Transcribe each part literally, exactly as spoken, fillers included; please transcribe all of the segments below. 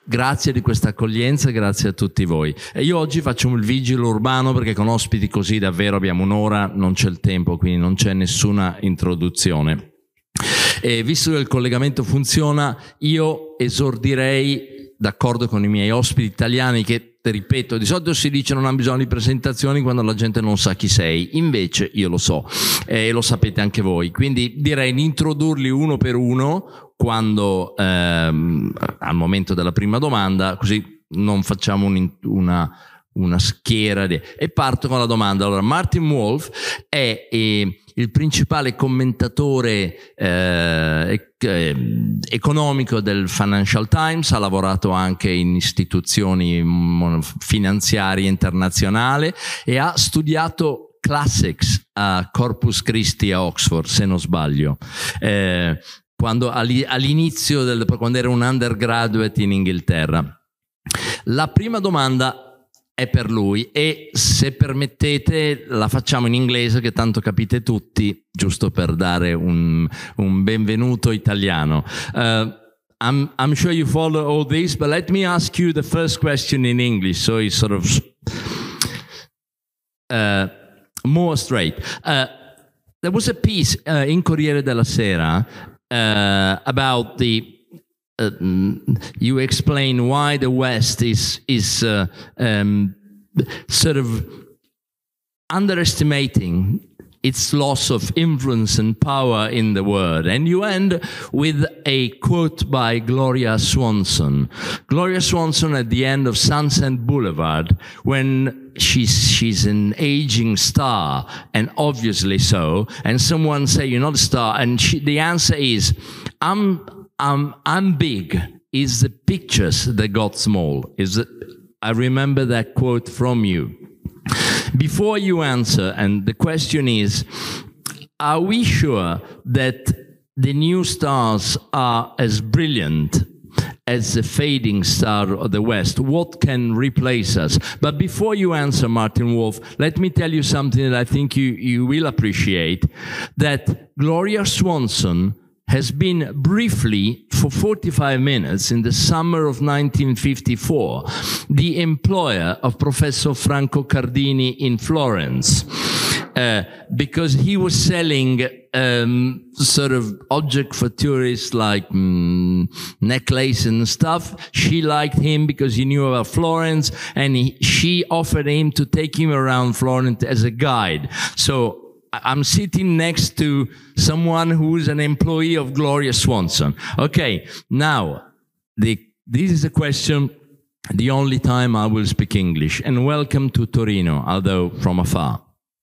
Grazie di questa accoglienza, grazie a tutti voi. E io oggi faccio il vigile urbano perché con ospiti così davvero abbiamo un'ora, non c'è il tempo, quindi non c'è nessuna introduzione. E visto che il collegamento funziona, io esordirei, d'accordo con i miei ospiti italiani, che, ripeto, di solito si dice non hanno bisogno di presentazioni quando la gente non sa chi sei, invece io lo so e lo sapete anche voi, quindi direi di introdurli uno per uno quando ehm, al momento della prima domanda, così non facciamo un, una, una schiera di... e parto con la domanda. Allora, Martin Wolf è eh, il principale commentatore eh, eh, economico del Financial Times, ha lavorato anche in istituzioni finanziarie internazionali e ha studiato classics a Corpus Christi a Oxford, se non sbaglio. Eh, quando all'inizio del, quando era un undergraduate in Inghilterra. La prima domanda è per lui e, se permettete, la facciamo in inglese che tanto capite tutti, giusto per dare un, un benvenuto italiano. Uh, I'm, I'm sure you follow all this, but let me ask you the first question in English, so it's sort of uh, more straight. Uh, there was a piece uh, in Corriere della Sera Uh, about the uh, you explain why the West is is uh, um, sort of underestimating its loss of influence and power in the world, and you end with a quote by Gloria Swanson. Gloria Swanson at the end of Sunset Boulevard, when she's she's an aging star, and obviously so, and someone say you're not a star, and she, the answer is, I'm I'm I'm big. Is the pictures that got small? Is it? I remember that quote from you. Before you answer, and the question is, are we sure that the new stars are as brilliant as the fading star of the West? What can replace us? But before you answer, Martin Wolf, let me tell you something that I think you, you will appreciate, that Gloria Swanson has been briefly, for forty-five minutes, in the summer of nineteen fifty-four, the employer of Professor Franco Cardini in Florence, uh, because he was selling um, sort of object for tourists like um, necklace and stuff. She liked him because he knew about Florence, and he, she offered him to take him around Florence as a guide. So I'm sitting next to someone who's an employee of Gloria Swanson. Okay, now, the, this is a question, the only time I will speak English. And welcome to Torino, although from afar.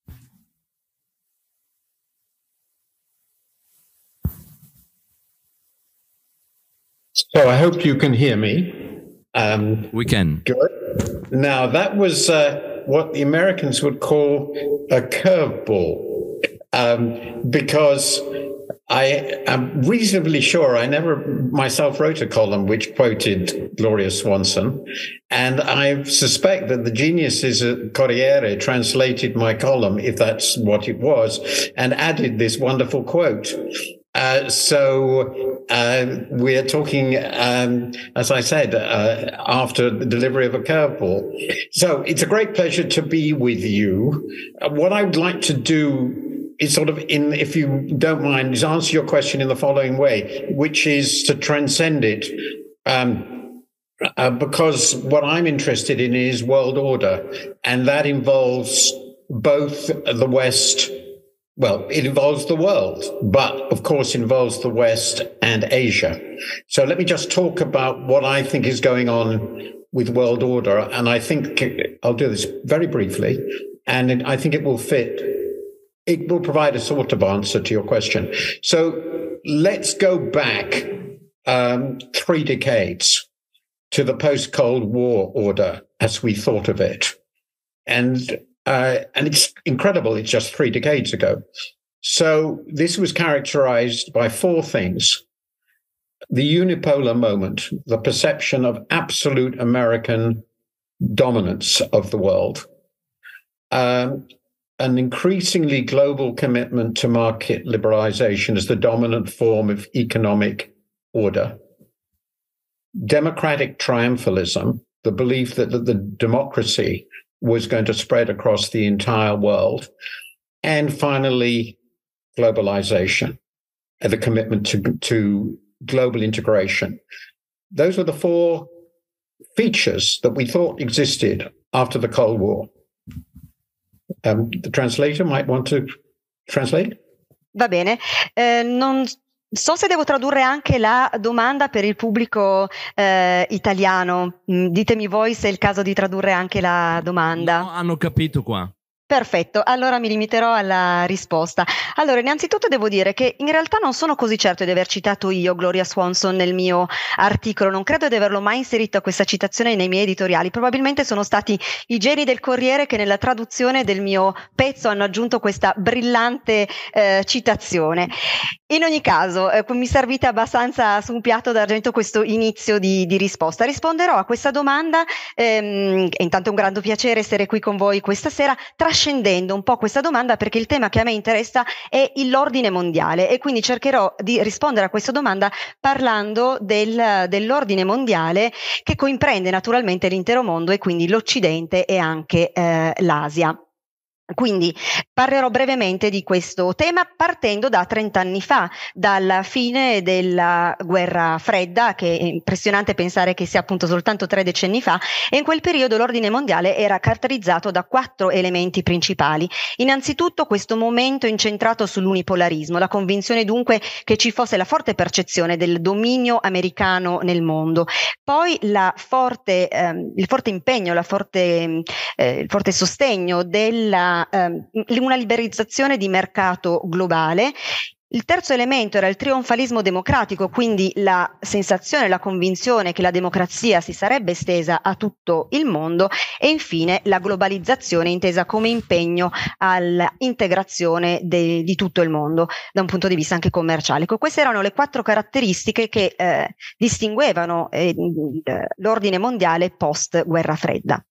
So I hope you can hear me. Um, we can. Good. Now, that was uh, what the Americans would call a curveball. Um, because I am reasonably sure I never myself wrote a column which quoted Gloria Swanson, and I suspect that the geniuses at Corriere translated my column, if that's what it was, and added this wonderful quote. Uh, so uh, we're talking, um, as I said, uh, after the delivery of a curveball. So it's a great pleasure to be with you. Uh, what I would like to do is sort of, in, if you don't mind, is answer your question in the following way, which is to transcend it. Um, uh, because what I'm interested in is world order, and that involves both the West. Well, it involves the world, but of course involves the West and Asia. So let me just talk about what I think is going on with world order. And I think I'll do this very briefly, and I think it will fit. It will provide a sort of answer to your question. So let's go back um, three decades to the post-Cold War order as we thought of it. And Uh, and it's incredible. It's just three decades ago. So this was characterized by four things: the unipolar moment, the perception of absolute American dominance of the world, um, an increasingly global commitment to market liberalization as the dominant form of economic order, democratic triumphalism, the belief that the, the democracy was going to spread across the entire world, and finally, globalization and the commitment to, to global integration. Those were the four features that we thought existed after the Cold War. Um, the translator might want to translate. Va bene. Eh, non so se devo tradurre anche la domanda per il pubblico eh, italiano. Ditemi voi se è il caso di tradurre anche la domanda. No, hanno capito qua. Perfetto, allora mi limiterò alla risposta. Allora, innanzitutto devo dire che in realtà non sono così certo di aver citato io Gloria Swanson nel mio articolo, non credo di averlo mai inserito questa citazione nei miei editoriali, probabilmente sono stati i geni del Corriere che nella traduzione del mio pezzo hanno aggiunto questa brillante eh, citazione. In ogni caso, eh, mi servite abbastanza su un piatto d'argento questo inizio di, di risposta. Risponderò a questa domanda, ehm, e intanto è un grande piacere essere qui con voi questa sera, trascendendo un po' questa domanda perché il tema che a me interessa è l'ordine mondiale e quindi cercherò di rispondere a questa domanda parlando del, dell'ordine mondiale che comprende naturalmente l'intero mondo e quindi l'Occidente e anche eh, l'Asia. Quindi parlerò brevemente di questo tema partendo da trent'anni fa, dalla fine della guerra fredda, che è impressionante pensare che sia appunto soltanto tre decenni fa, e in quel periodo l'ordine mondiale era caratterizzato da quattro elementi principali. Innanzitutto questo momento incentrato sull'unipolarismo, la convinzione dunque che ci fosse la forte percezione del dominio americano nel mondo, poi la forte, ehm, il forte impegno, la forte, eh, il forte sostegno della una liberalizzazione di mercato globale. Il terzo elemento era il trionfalismo democratico, quindi la sensazione, la convinzione che la democrazia si sarebbe estesa a tutto il mondo, e infine la globalizzazione intesa come impegno all'integrazione de, di tutto il mondo da un punto di vista anche commerciale. Queste erano le quattro caratteristiche che eh, distinguevano eh, l'ordine mondiale post guerra fredda.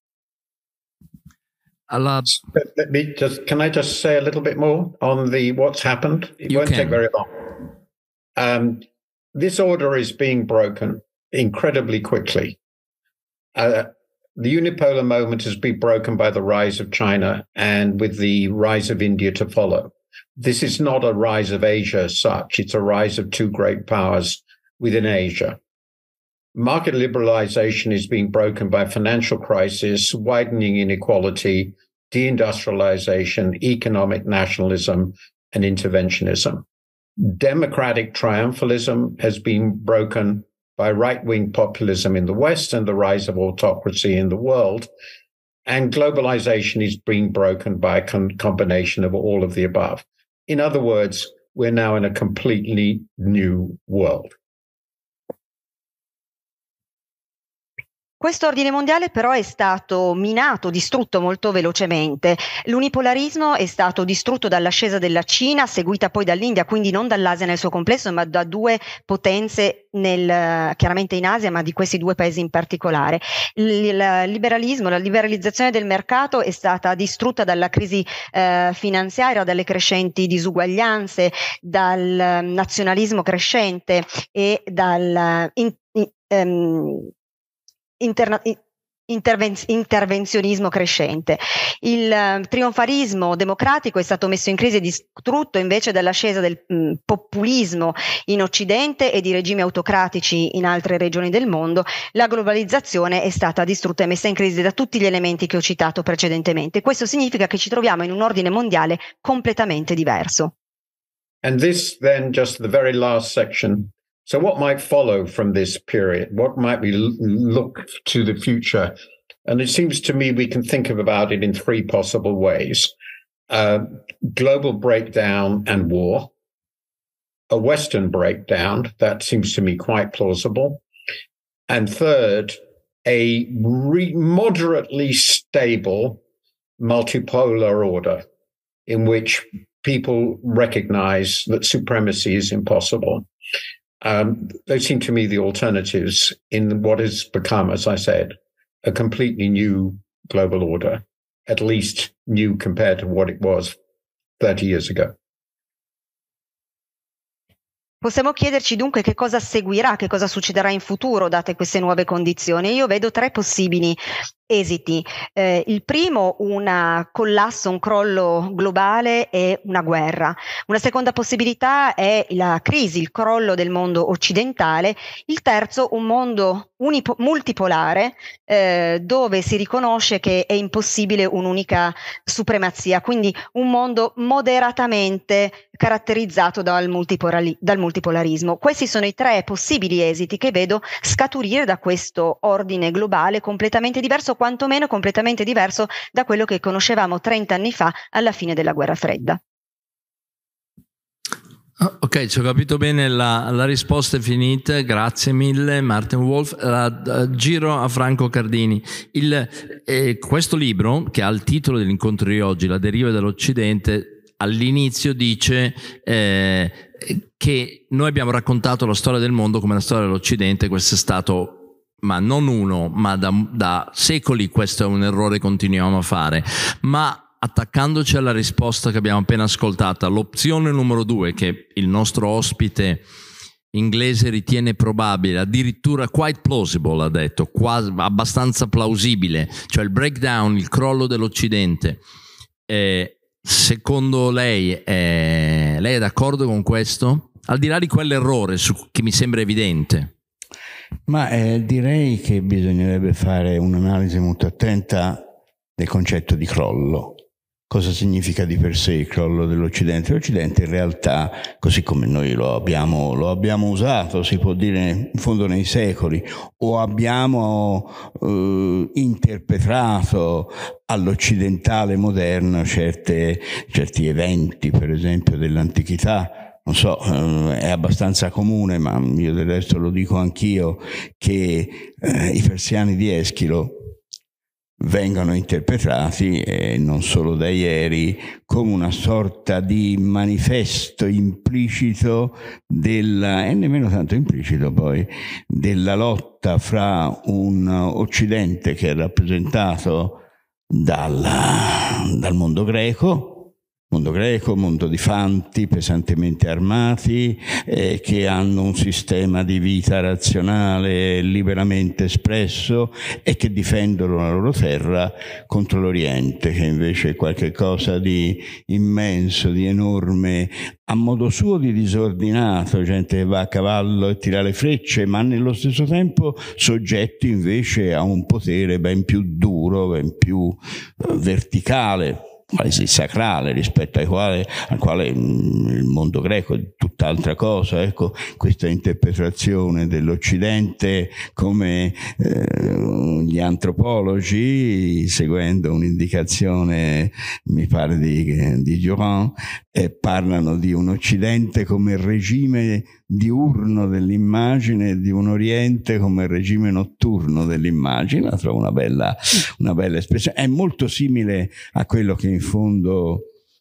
Let me just, can I just say a little bit more on the what's happened? It You won't can. take very long. Um, this order is being broken incredibly quickly. Uh, the unipolar moment has been broken by the rise of China and with the rise of India to follow. This is not a rise of Asia as such. It's a rise of two great powers within Asia. Market liberalization is being broken by financial crisis, widening inequality, deindustrialization, economic nationalism, and interventionism. Democratic triumphalism has been broken by right-wing populism in the West and the rise of autocracy in the world. And globalization is being broken by a con- combination of all of the above. In other words, we're now in a completely new world. Questo ordine mondiale però è stato minato, distrutto molto velocemente. L'unipolarismo è stato distrutto dall'ascesa della Cina, seguita poi dall'India, quindi non dall'Asia nel suo complesso, ma da due potenze nel, chiaramente in Asia, ma di questi due paesi in particolare. Il liberalismo, la liberalizzazione del mercato è stata distrutta dalla crisi eh, finanziaria, dalle crescenti disuguaglianze, dal nazionalismo crescente e dal in, in, um, Interna- interven- intervenzionismo crescente. Il uh, trionfalismo democratico è stato messo in crisi e distrutto invece dall'ascesa del mh, populismo in Occidente e di regimi autocratici in altre regioni del mondo. La globalizzazione è stata distrutta e messa in crisi da tutti gli elementi che ho citato precedentemente. Questo significa che ci troviamo in un ordine mondiale completamente diverso. And this then, just the very last section. So what might follow from this period? What might we l- look to the future? And it seems to me we can think of about it in three possible ways. Uh, global breakdown and war. A Western breakdown, that seems to me quite plausible. And third, a re- moderately stable multipolar order in which people recognize that supremacy is impossible. Um, those seem to me the alternatives in what has become, as I said, a completely new global order, at least new compared to what it was thirty years ago. Possiamo chiederci dunque che cosa seguirà, che cosa succederà in futuro date queste nuove condizioni. Io vedo tre possibili esiti. Eh, il primo, un collasso, un crollo globale e una guerra. Una seconda possibilità è la crisi, il crollo del mondo occidentale. Il terzo, un mondo unipo- multipolare eh, dove si riconosce che è impossibile un'unica supremazia, quindi un mondo moderatamente caratterizzato dal, multipolari- dal multipolarismo. Questi sono i tre possibili esiti che vedo scaturire da questo ordine globale completamente diverso, quantomeno completamente diverso da quello che conoscevamo trenta anni fa alla fine della guerra fredda. Ok, ci ho capito bene, la, la risposta è finita, grazie mille Martin Wolf. Uh, giro a Franco Cardini. Il, eh, questo libro, che ha il titolo dell'incontro di oggi, La deriva dell'Occidente, all'inizio dice eh, che noi abbiamo raccontato la storia del mondo come la storia dell'Occidente. Questo è stato, ma non uno, ma da, da secoli questo è un errore che continuiamo a fare. Ma attaccandoci alla risposta che abbiamo appena ascoltato, l'opzione numero due, che il nostro ospite inglese ritiene probabile, addirittura quite plausible ha detto, quasi, abbastanza plausibile, cioè il breakdown, il crollo dell'Occidente, eh, secondo lei, eh, lei è d'accordo con questo? Al di là di quell'errore su, che mi sembra evidente. Ma eh, direi che bisognerebbe fare un'analisi molto attenta del concetto di crollo. Cosa significa di per sé il crollo dell'Occidente? L'Occidente in realtà, così come noi lo abbiamo, lo abbiamo usato, si può dire in fondo nei secoli, o abbiamo eh, interpretato all'occidentale moderno certe, certi eventi, per esempio dell'antichità. Non so, eh, è abbastanza comune, ma io del resto lo dico anch'io, che eh, i persiani di Eschilo vengono interpretati, e non solo da ieri, come una sorta di manifesto implicito della, e nemmeno tanto implicito poi, della lotta fra un Occidente che è rappresentato dal, dal mondo greco, mondo greco, mondo di fanti pesantemente armati, eh, che hanno un sistema di vita razionale liberamente espresso e che difendono la loro terra contro l'Oriente, che invece è qualcosa di immenso, di enorme, a modo suo di disordinato, gente che va a cavallo e tira le frecce, ma nello stesso tempo soggetti invece a un potere ben più duro, ben più eh, verticale, quasi sacrale, rispetto ai quale, al quale il mondo greco è tutt'altra cosa. Ecco, questa interpretazione dell'Occidente come eh, gli antropologi, seguendo un'indicazione, mi pare di, di Durand, eh, parlano di un Occidente come regime diurno dell'immagine e di un Oriente come regime notturno dell'immagine. La trovo una bella, una bella espressione. È molto simile a quello che in fondo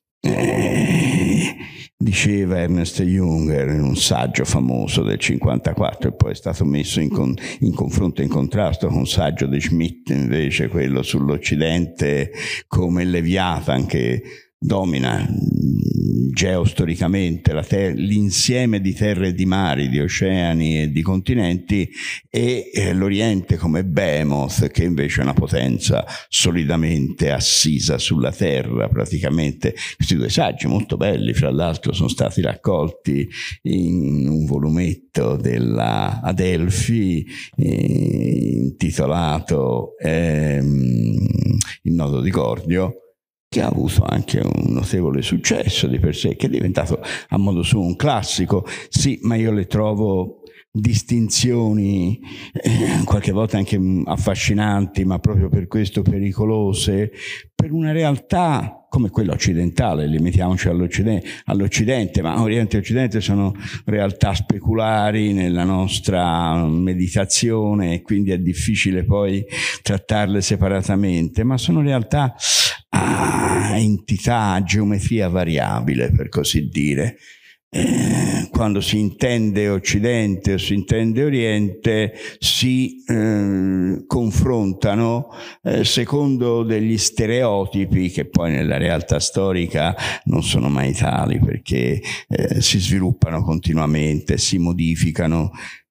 eh, diceva Ernest Junger in un saggio famoso del cinquantaquattro, e poi è stato messo in, con, in confronto, in contrasto con un saggio di Schmitt, invece, quello sull'Occidente come il Leviathan, che domina geostoricamente l'insieme di terre e di mari, di oceani e di continenti, e eh, l'Oriente come Behemoth, che invece è una potenza solidamente assisa sulla terra praticamente. Questi due saggi molto belli, fra l'altro, sono stati raccolti in un volumetto della Adelphi eh, intitolato ehm, Il nodo di Gordio, che ha avuto anche un notevole successo di per sé, che è diventato a modo suo un classico. Sì, ma io le trovo distinzioni eh, qualche volta anche affascinanti, ma proprio per questo pericolose, per una realtà come quella occidentale. Limitiamoci all'Occidente, all'Occidente, ma Oriente e Occidente sono realtà speculari nella nostra meditazione, e quindi è difficile poi trattarle separatamente, ma sono realtà a entità, a geometria variabile, per così dire. eh, quando si intende Occidente o si intende Oriente, si eh, confrontano eh, secondo degli stereotipi che poi nella realtà storica non sono mai tali, perché eh, si sviluppano continuamente, si modificano,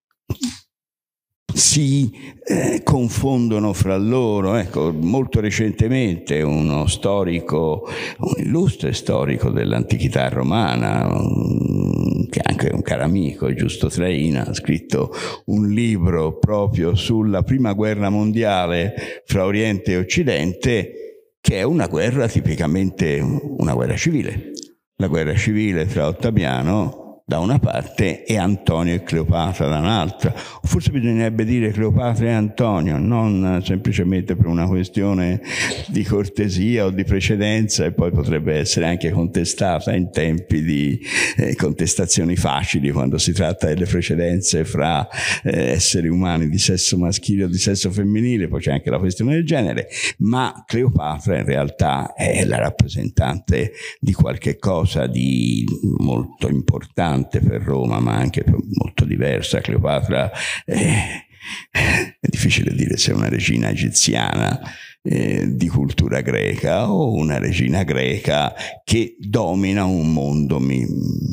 si eh, confondono fra loro. Ecco, molto recentemente uno storico, un illustre storico dell'antichità romana, un, che è anche un caro amico, Giusto Traina, ha scritto un libro proprio sulla prima guerra mondiale fra Oriente e Occidente, che è una guerra tipicamente una guerra civile. La guerra civile tra Ottaviano da una parte e Antonio e Cleopatra da un'altra. Forse bisognerebbe dire Cleopatra e Antonio, non semplicemente per una questione di cortesia o di precedenza, e poi potrebbe essere anche contestata in tempi di eh, contestazioni facili, quando si tratta delle precedenze fra eh, esseri umani di sesso maschile o di sesso femminile, poi c'è anche la questione del genere, ma Cleopatra in realtà è la rappresentante di qualche cosa di molto importante per Roma, ma anche molto diversa. Cleopatra eh, è difficile dire se è una regina egiziana eh, di cultura greca o una regina greca che domina un mondo mi,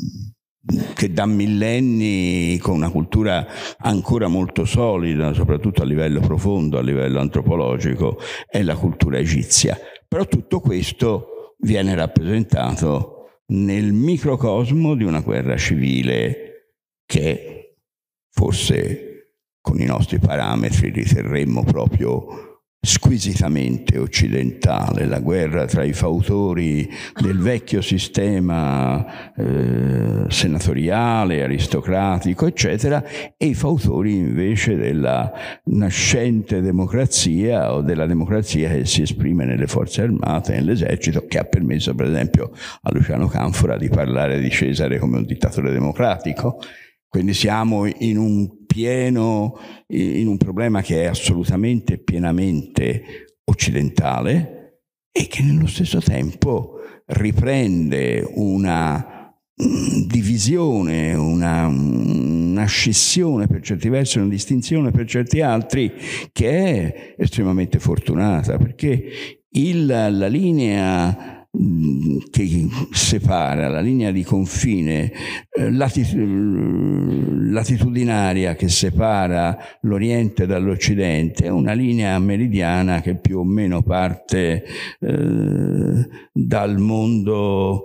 che da millenni, con una cultura ancora molto solida, soprattutto a livello profondo, a livello antropologico, è la cultura egizia. Però tutto questo viene rappresentato nel microcosmo di una guerra civile che forse con i nostri parametri riterremmo proprio squisitamente occidentale, la guerra tra i fautori del vecchio sistema eh, senatoriale, aristocratico, eccetera, e i fautori invece della nascente democrazia o della democrazia che si esprime nelle forze armate, nell'esercito, che ha permesso per esempio a Luciano Canfora di parlare di Cesare come un dittatore democratico. Quindi siamo in un pieno, in un problema che è assolutamente pienamente occidentale e che nello stesso tempo riprende una divisione, una, una scissione per certi versi, una distinzione per certi altri, che è estremamente fortunata, perché il, la linea che separa, la linea di confine eh, latitudinaria che separa l'Oriente dall'Occidente è una linea meridiana che più o meno parte eh, dal mondo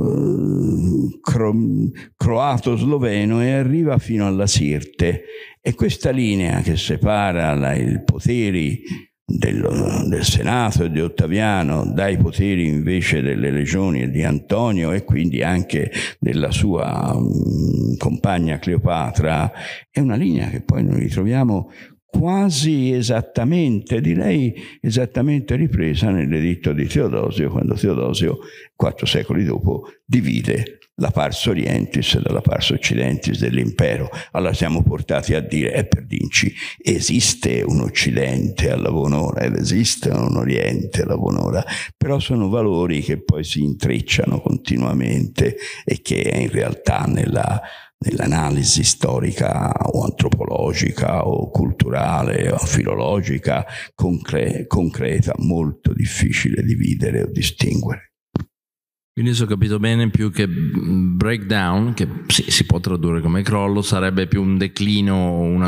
eh, cro croato-sloveno e arriva fino alla Sirte, e questa linea che separa la, i poteri Del, del Senato e di Ottaviano dai poteri invece delle legioni e di Antonio, e quindi anche della sua um, compagna Cleopatra, è una linea che poi noi ritroviamo quasi esattamente, direi esattamente ripresa nell'editto di Teodosio, quando Teodosio, quattro secoli dopo, divide la pars orientis dalla pars occidentis dell'impero. Allora siamo portati a dire, e per dirci, esiste un Occidente alla buon'ora ed esiste un Oriente alla buon'ora, però sono valori che poi si intrecciano continuamente e che in realtà nella nell'analisi storica o antropologica o culturale o filologica concre concreta molto difficile dividere o distinguere. Quindi se ho capito bene, più che breakdown, che sì, si può tradurre come crollo, sarebbe più un declino, una...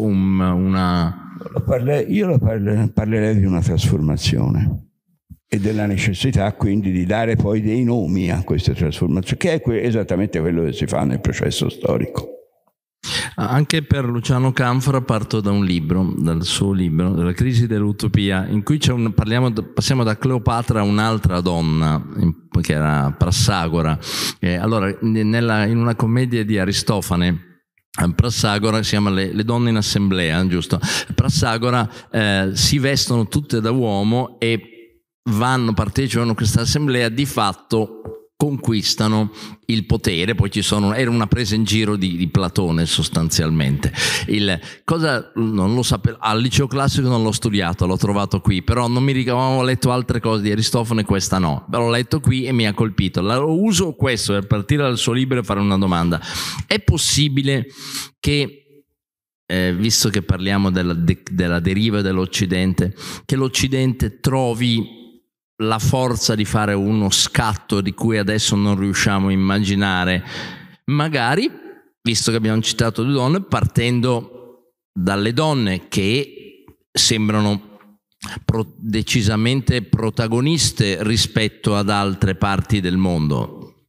una... Io lo parle, parlerei di una trasformazione e della necessità quindi di dare poi dei nomi a queste trasformazioni, che è que esattamente quello che si fa nel processo storico. Anche per Luciano Canfora parto da un libro, dal suo libro, della crisi dell'utopia, in cui c'è un, parliamo, passiamo da Cleopatra a un'altra donna, che era Prassagora. Eh, allora, nella, in una commedia di Aristofane, Prassagora si chiama le, le donne in assemblea, giusto? Prassagora eh, si vestono tutte da uomo e vanno, partecipano a questa assemblea di fatto conquistano il potere. Poi ci sono, era una presa in giro di, di Platone sostanzialmente. Il, cosa, non lo sapevo, al liceo classico non l'ho studiato, l'ho trovato qui, però non mi ricordo, avevo letto altre cose di Aristofane, questa no, però l'ho letto qui e mi ha colpito. Lo uso questo per partire dal suo libro e fare una domanda. È possibile che, eh, visto che parliamo della, de, della deriva dell'Occidente, che l'Occidente trovi la forza di fare uno scatto di cui adesso non riusciamo a immaginare, magari, visto che abbiamo citato due donne, partendo dalle donne che sembrano pro- decisamente protagoniste rispetto ad altre parti del mondo.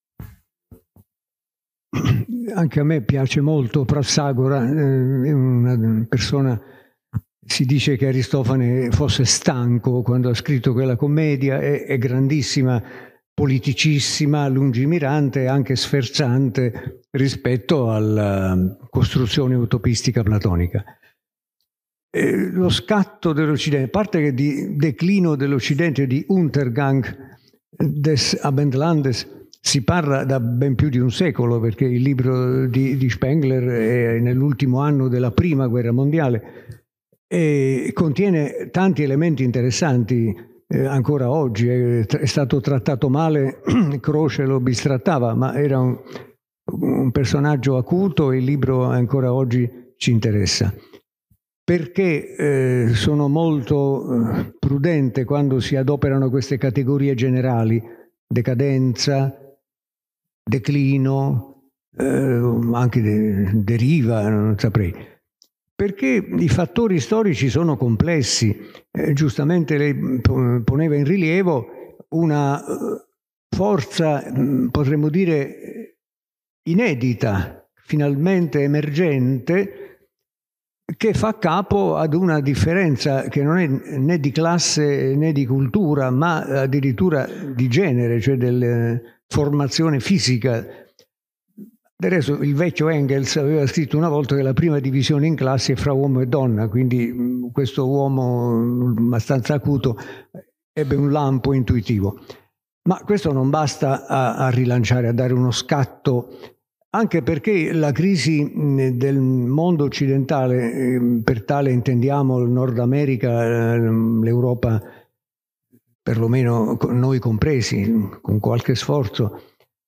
Anche a me piace molto Prassagora, è una persona. Si dice che Aristofane fosse stanco quando ha scritto quella commedia, è, è grandissima, politicissima, lungimirante e anche sferzante rispetto alla costruzione utopistica platonica. E lo scatto dell'Occidente, a parte che di declino dell'Occidente, di Untergang des Abendlandes, si parla da ben più di un secolo, perché il libro di, di Spengler è nell'ultimo anno della Prima Guerra Mondiale, e contiene tanti elementi interessanti. Eh, ancora oggi è, è stato trattato male, Croce lo bistrattava, ma era un, un personaggio acuto e il libro ancora oggi ci interessa. Perché eh, sono molto eh, prudente quando si adoperano queste categorie generali: decadenza, declino, eh, anche de, deriva, non saprei. Perché i fattori storici sono complessi. Eh, giustamente lei poneva in rilievo una forza, potremmo dire, inedita, finalmente emergente, che fa capo ad una differenza che non è né di classe né di cultura, ma addirittura di genere, cioè della formazione fisica. Del resto, il vecchio Engels aveva scritto una volta che la prima divisione in classi è fra uomo e donna, quindi questo uomo abbastanza acuto ebbe un lampo intuitivo. Ma questo non basta a, a rilanciare, a dare uno scatto, anche perché la crisi del mondo occidentale, per tale intendiamo il Nord America, l'Europa, perlomeno noi compresi, con qualche sforzo,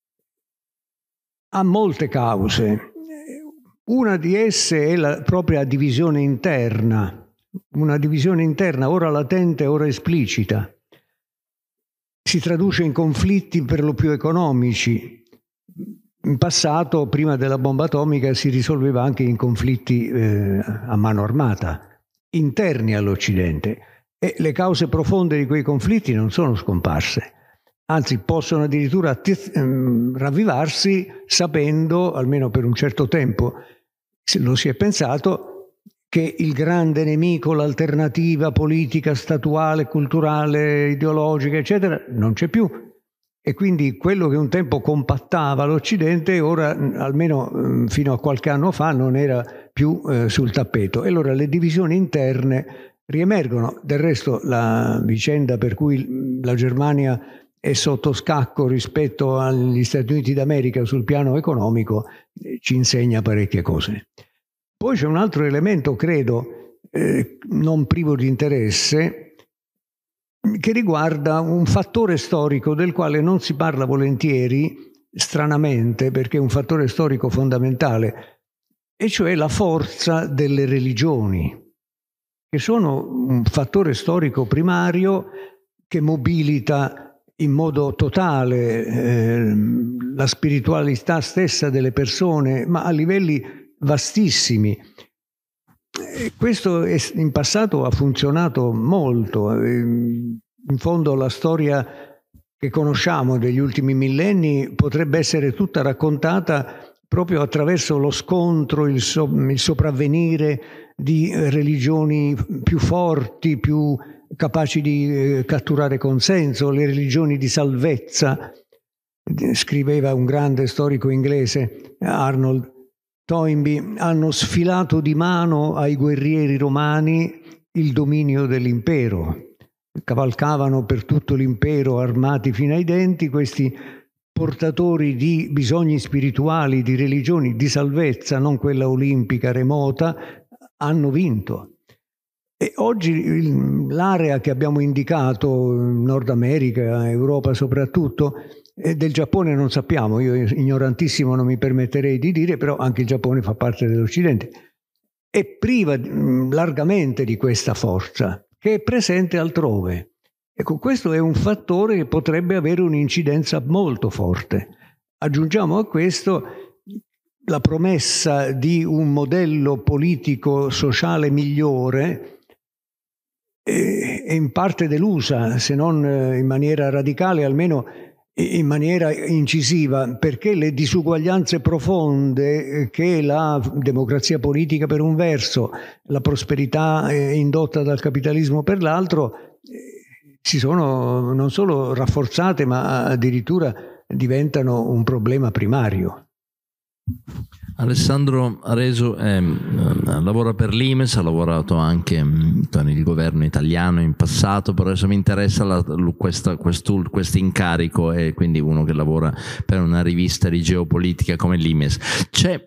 ha molte cause. Una di esse è la propria divisione interna, una divisione interna ora latente, ora esplicita. Si traduce in conflitti per lo più economici. In passato, prima della bomba atomica, si risolveva anche in conflitti eh, a mano armata, interni all'Occidente. E le cause profonde di quei conflitti non sono scomparse. Anzi, possono addirittura ravvivarsi sapendo, almeno per un certo tempo, lo si è pensato, che il grande nemico, l'alternativa politica, statuale, culturale, ideologica, eccetera, non c'è più. E quindi quello che un tempo compattava l'Occidente, ora, almeno fino a qualche anno fa, non era più eh, sul tappeto. E allora le divisioni interne riemergono. Del resto, la vicenda per cui la Germania è sotto scacco rispetto agli Stati Uniti d'America sul piano economico ci insegna parecchie cose. Poi c'è un altro elemento, credo, eh, non privo di interesse, che riguarda un fattore storico del quale non si parla volentieri, stranamente, perché è un fattore storico fondamentale, e cioè la forza delle religioni, che sono un fattore storico primario che mobilita in modo totale eh, la spiritualità stessa delle persone, ma a livelli vastissimi. E questo è, in passato ha funzionato molto. In fondo la storia che conosciamo degli ultimi millenni potrebbe essere tutta raccontata proprio attraverso lo scontro, il, so, il sopravvenire di religioni più forti, più capaci di eh, catturare consenso, le religioni di salvezza. Scriveva un grande storico inglese, Arnold Toynbee, hanno sfilato di mano ai guerrieri romani il dominio dell'impero. Cavalcavano per tutto l'impero armati fino ai denti questi portatori di bisogni spirituali, di religioni, di salvezza, non quella olimpica remota, hanno vinto. E oggi l'area che abbiamo indicato, Nord America, Europa soprattutto, del Giappone non sappiamo, io ignorantissimo non mi permetterei di dire, però anche il Giappone fa parte dell'Occidente, è priva largamente di questa forza che è presente altrove. Ecco, questo è un fattore che potrebbe avere un'incidenza molto forte. Aggiungiamo a questo la promessa di un modello politico-sociale migliore, è in parte delusa, se non in maniera radicale, almeno in maniera incisiva, perché le disuguaglianze profonde che la democrazia politica per un verso, la prosperità indotta dal capitalismo per l'altro, si sono non solo rafforzate, ma addirittura diventano un problema primario. Alessandro Areso eh, lavora per l'I M E S, ha lavorato anche con il governo italiano in passato, però adesso mi interessa la, questa, questo incarico, e quindi uno che lavora per una rivista di geopolitica come l'I M E S. C'è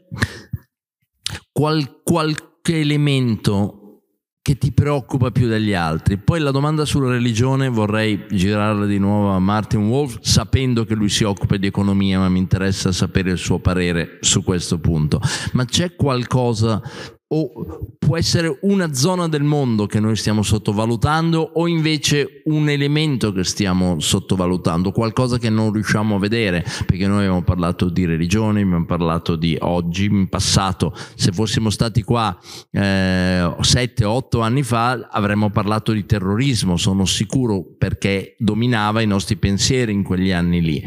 qual, qualche elemento che ti preoccupa più degli altri? Poi la domanda sulla religione vorrei girarla di nuovo a Martin Wolf, sapendo che lui si occupa di economia, ma mi interessa sapere il suo parere su questo punto. Ma c'è qualcosa, o può essere una zona del mondo che noi stiamo sottovalutando, o invece un elemento che stiamo sottovalutando, qualcosa che non riusciamo a vedere? Perché noi abbiamo parlato di religione, abbiamo parlato di oggi, in passato, se fossimo stati qua eh, sette otto anni fa avremmo parlato di terrorismo, sono sicuro, perché dominava i nostri pensieri in quegli anni lì.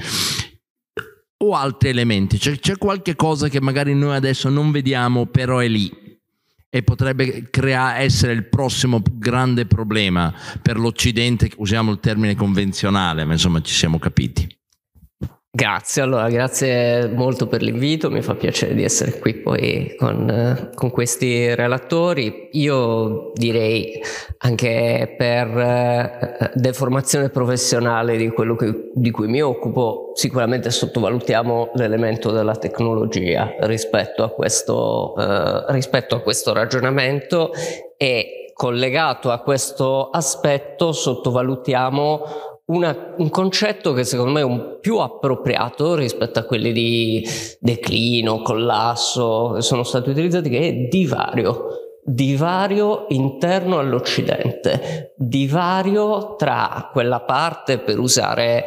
O altri elementi, c'è, c'è qualche cosa che magari noi adesso non vediamo, però è lì e potrebbe crea- essere il prossimo grande problema per l'Occidente, usiamo il termine convenzionale, ma insomma ci siamo capiti. Grazie, allora grazie molto per l'invito, mi fa piacere di essere qui poi con, con questi relatori. Io direi, anche per eh, deformazione professionale di quello che, di cui mi occupo, sicuramente sottovalutiamo l'elemento della tecnologia rispetto a questo, eh, rispetto a questo ragionamento, e collegato a questo aspetto sottovalutiamo Una, un concetto che secondo me è un più appropriato rispetto a quelli di declino, collasso che sono stati utilizzati, che è divario. Divario interno all'Occidente, divario tra quella parte, per usare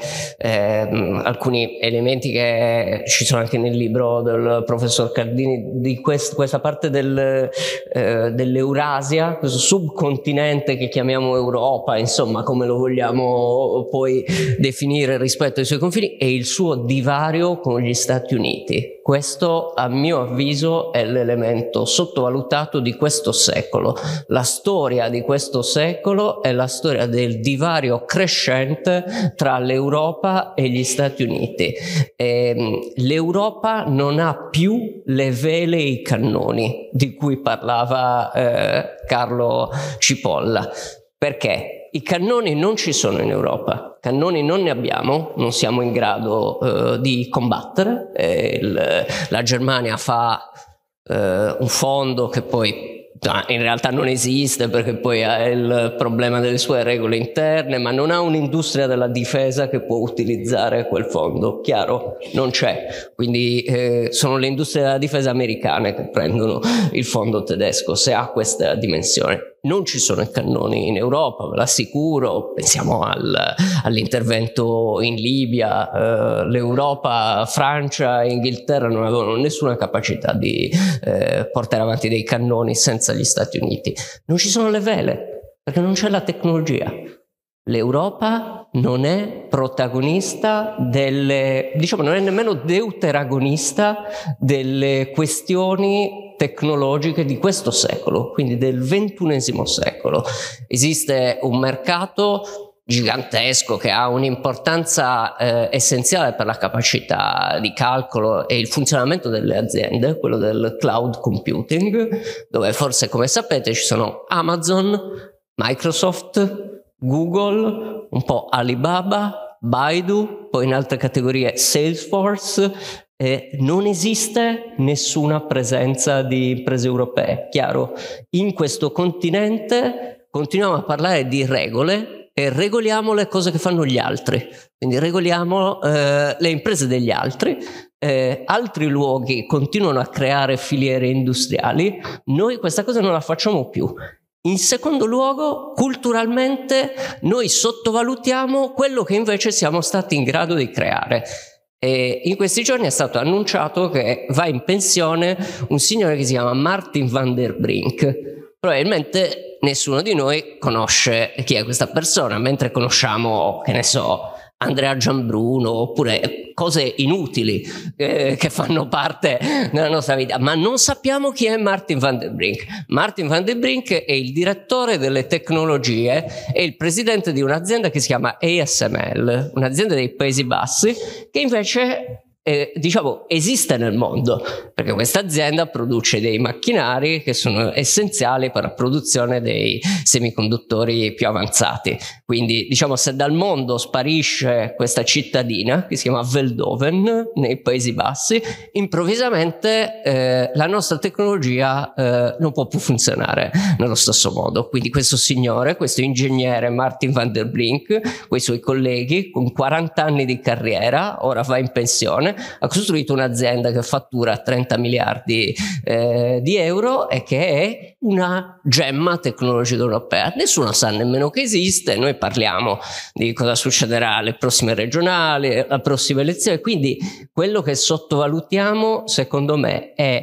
eh, alcuni elementi che ci sono anche nel libro del professor Cardini, di quest, questa parte del, eh, dell'Eurasia, questo subcontinente che chiamiamo Europa, insomma come lo vogliamo poi definire rispetto ai suoi confini, e il suo divario con gli Stati Uniti. Questo, a mio avviso, è l'elemento sottovalutato di questo secolo. La storia di questo secolo è la storia del divario crescente tra l'Europa e gli Stati Uniti. E l'Europa non ha più le vele e i cannoni di cui parlava eh, Carlo Cipolla. Perché? I cannoni non ci sono in Europa, cannoni non ne abbiamo, non siamo in grado eh, di combattere. Eh, il, la Germania fa eh, un fondo che poi in realtà non esiste, perché poi ha il problema delle sue regole interne, ma non ha un'industria della difesa che può utilizzare quel fondo. Chiaro? Non c'è. Quindi eh, sono le industrie della difesa americane che prendono il fondo tedesco, se ha questa dimensione. Non ci sono i cannoni in Europa, ve l'assicuro. Pensiamo al, all'intervento in Libia. Eh, L'Europa, Francia e Inghilterra non avevano nessuna capacità di eh, portare avanti dei cannoni senza gli Stati Uniti. Non ci sono le vele, perché non c'è la tecnologia. L'Europa non è protagonista delle, diciamo, non è nemmeno deuteragonista delle questioni tecnologiche di questo secolo, quindi del ventunesimo secolo. Esiste un mercato gigantesco che ha un'importanza eh, essenziale per la capacità di calcolo e il funzionamento delle aziende, quello del cloud computing, dove forse, come sapete, ci sono Amazon, Microsoft, Google, un po' Alibaba, Baidu, poi in altre categorie Salesforce. Eh, non esiste nessuna presenza di imprese europee. Chiaro, in questo continente continuiamo a parlare di regole e regoliamo le cose che fanno gli altri, quindi regoliamo eh, le imprese degli altri. Eh, altri luoghi continuano a creare filiere industriali, noi questa cosa non la facciamo più. In secondo luogo, culturalmente noi sottovalutiamo quello che invece siamo stati in grado di creare. E in questi giorni è stato annunciato che va in pensione un signore che si chiama Martin van der Brink. Probabilmente nessuno di noi conosce chi è questa persona, mentre conosciamo, che ne so, Andrea Gianbruno, oppure cose inutili eh, che fanno parte della nostra vita, ma non sappiamo chi è Martin van der Brink. Martin van der Brink è il direttore delle tecnologie e il presidente di un'azienda che si chiama A S M L, un'azienda dei Paesi Bassi, che invece Eh, diciamo esiste nel mondo, perché questa azienda produce dei macchinari che sono essenziali per la produzione dei semiconduttori più avanzati. Quindi diciamo, se dal mondo sparisce questa cittadina che si chiama Veldhoven nei Paesi Bassi, improvvisamente eh, la nostra tecnologia eh, non può più funzionare nello stesso modo. Quindi questo signore, questo ingegnere Martin van der Brink, con i suoi colleghi, con quaranta anni di carriera, ora va in pensione, ha costruito un'azienda che fattura trenta miliardi eh, di euro e che è una gemma tecnologica europea. Nessuno sa nemmeno che esiste, noi parliamo di cosa succederà alle prossime regionali, alle prossime elezioni, quindi quello che sottovalutiamo secondo me è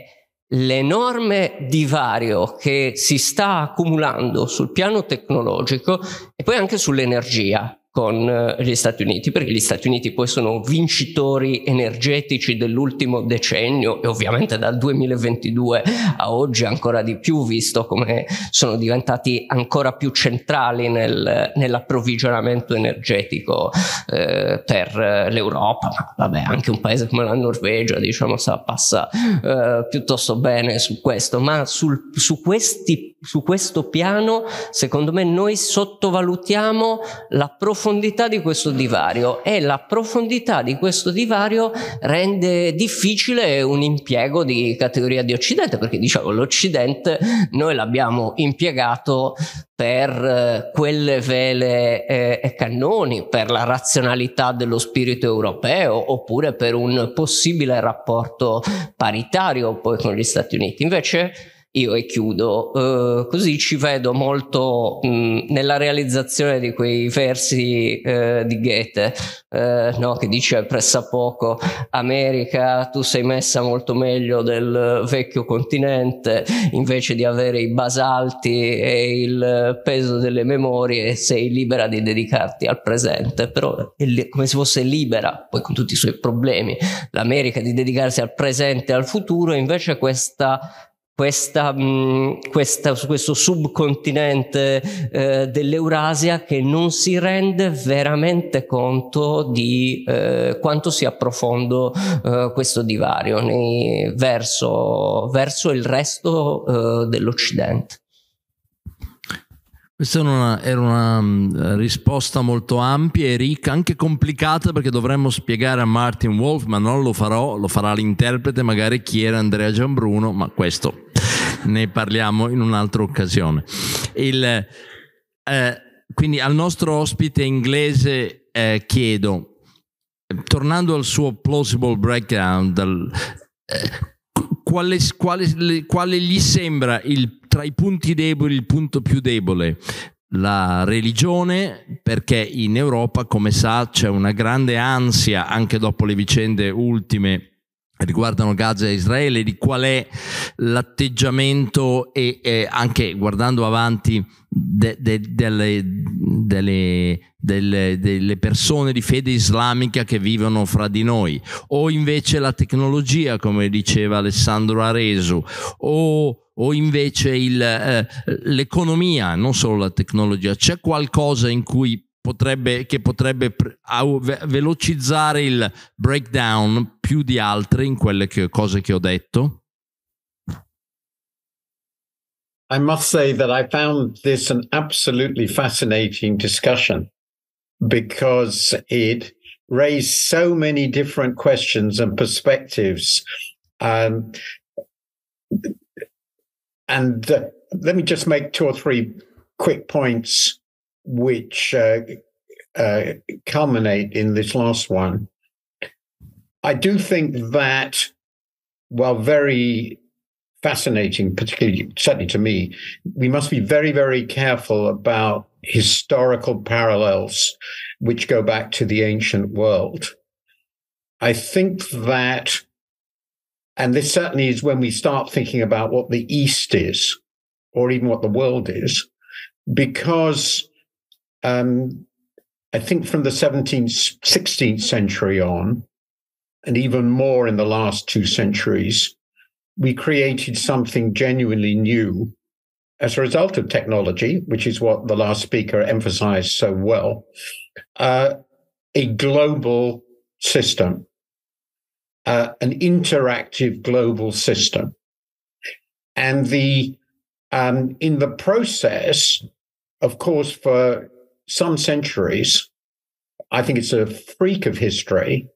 l'enorme divario che si sta accumulando sul piano tecnologico e poi anche sull'energia con gli Stati Uniti, perché gli Stati Uniti poi sono vincitori energetici dell'ultimo decennio e ovviamente dal duemilaventidue a oggi ancora di più, visto come sono diventati ancora più centrali nel, nell'approvvigionamento energetico eh, per l'Europa, ma vabbè, anche un paese come la Norvegia, diciamo, sa, passa eh, piuttosto bene su questo, ma sul, su, questi, su questo piano secondo me noi sottovalutiamo la profondità profondità di questo divario, e la profondità di questo divario rende difficile un impiego di categoria di Occidente, perché diciamo l'Occidente noi l'abbiamo impiegato per eh, quelle vele eh, e cannoni, per la razionalità dello spirito europeo, oppure per un possibile rapporto paritario poi con gli Stati Uniti. Invece io e chiudo, eh, così ci vedo molto mh, nella realizzazione di quei versi eh, di Goethe, eh, no, che dice pressappoco: America, tu sei messa molto meglio del vecchio continente, invece di avere i basalti e il peso delle memorie sei libera di dedicarti al presente. Però è come se fosse libera, poi con tutti i suoi problemi, l'America di dedicarsi al presente e al futuro, invece questa Questa, mh, questa, questo subcontinente eh, dell'Eurasia che non si rende veramente conto di eh, quanto sia profondo eh, questo divario nei, verso, verso il resto eh, dell'Occidente. Questa era una, era una risposta molto ampia e ricca, anche complicata, perché dovremmo spiegare a Martin Wolf, ma non lo farò, lo farà l'interprete, magari chi era Andrea Gianbruno, ma questo ne parliamo in un'altra occasione. Il, eh, quindi al nostro ospite inglese eh, chiedo, tornando al suo plausible breakdown, dal, eh, quale, quale, quale gli sembra il, tra i punti deboli il punto più debole? La religione, perché in Europa, come sa, c'è una grande ansia, anche dopo le vicende ultime riguardano Gaza e Israele, di qual è l'atteggiamento e, e anche guardando avanti de, de, delle, delle, delle, delle persone di fede islamica che vivono fra di noi, o invece la tecnologia, come diceva Alessandro Aresu, o o invece il, eh, l'economia, non solo la tecnologia. C'è qualcosa in cui potrebbe, che potrebbe velocizzare il breakdown più di altre in quelle che, cose che ho detto? I must say that I found this an absolutely fascinating discussion, because it raise so many different questions and perspectives. Um, and uh, let me just make two or three quick points which uh, uh, culminate in this last one. I do think that, while very fascinating, particularly certainly to me, we must be very, very careful about historical parallels which go back to the ancient world. I think that, and this certainly is when we start thinking about what the East is, or even what the world is, because um, I think from the seventeenth, sixteenth century on, and even more in the last two centuries, we created something genuinely new as a result of technology, which is what the last speaker emphasized so well, uh, a global system, uh, an interactive global system. And the um, in the process, of course, for some centuries, I think it's a freak of history,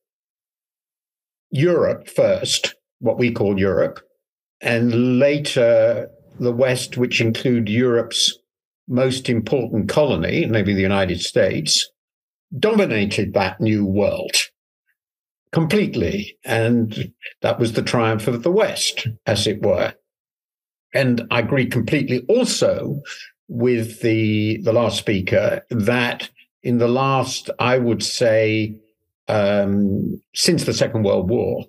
Europe first, what we call Europe, and later the West, which include Europe's most important colony, maybe the United States, dominated that new world completely. And that was the triumph of the West, as it were. And I agree completely also with the, the last speaker that in the last, I would say, um, since the Second World War,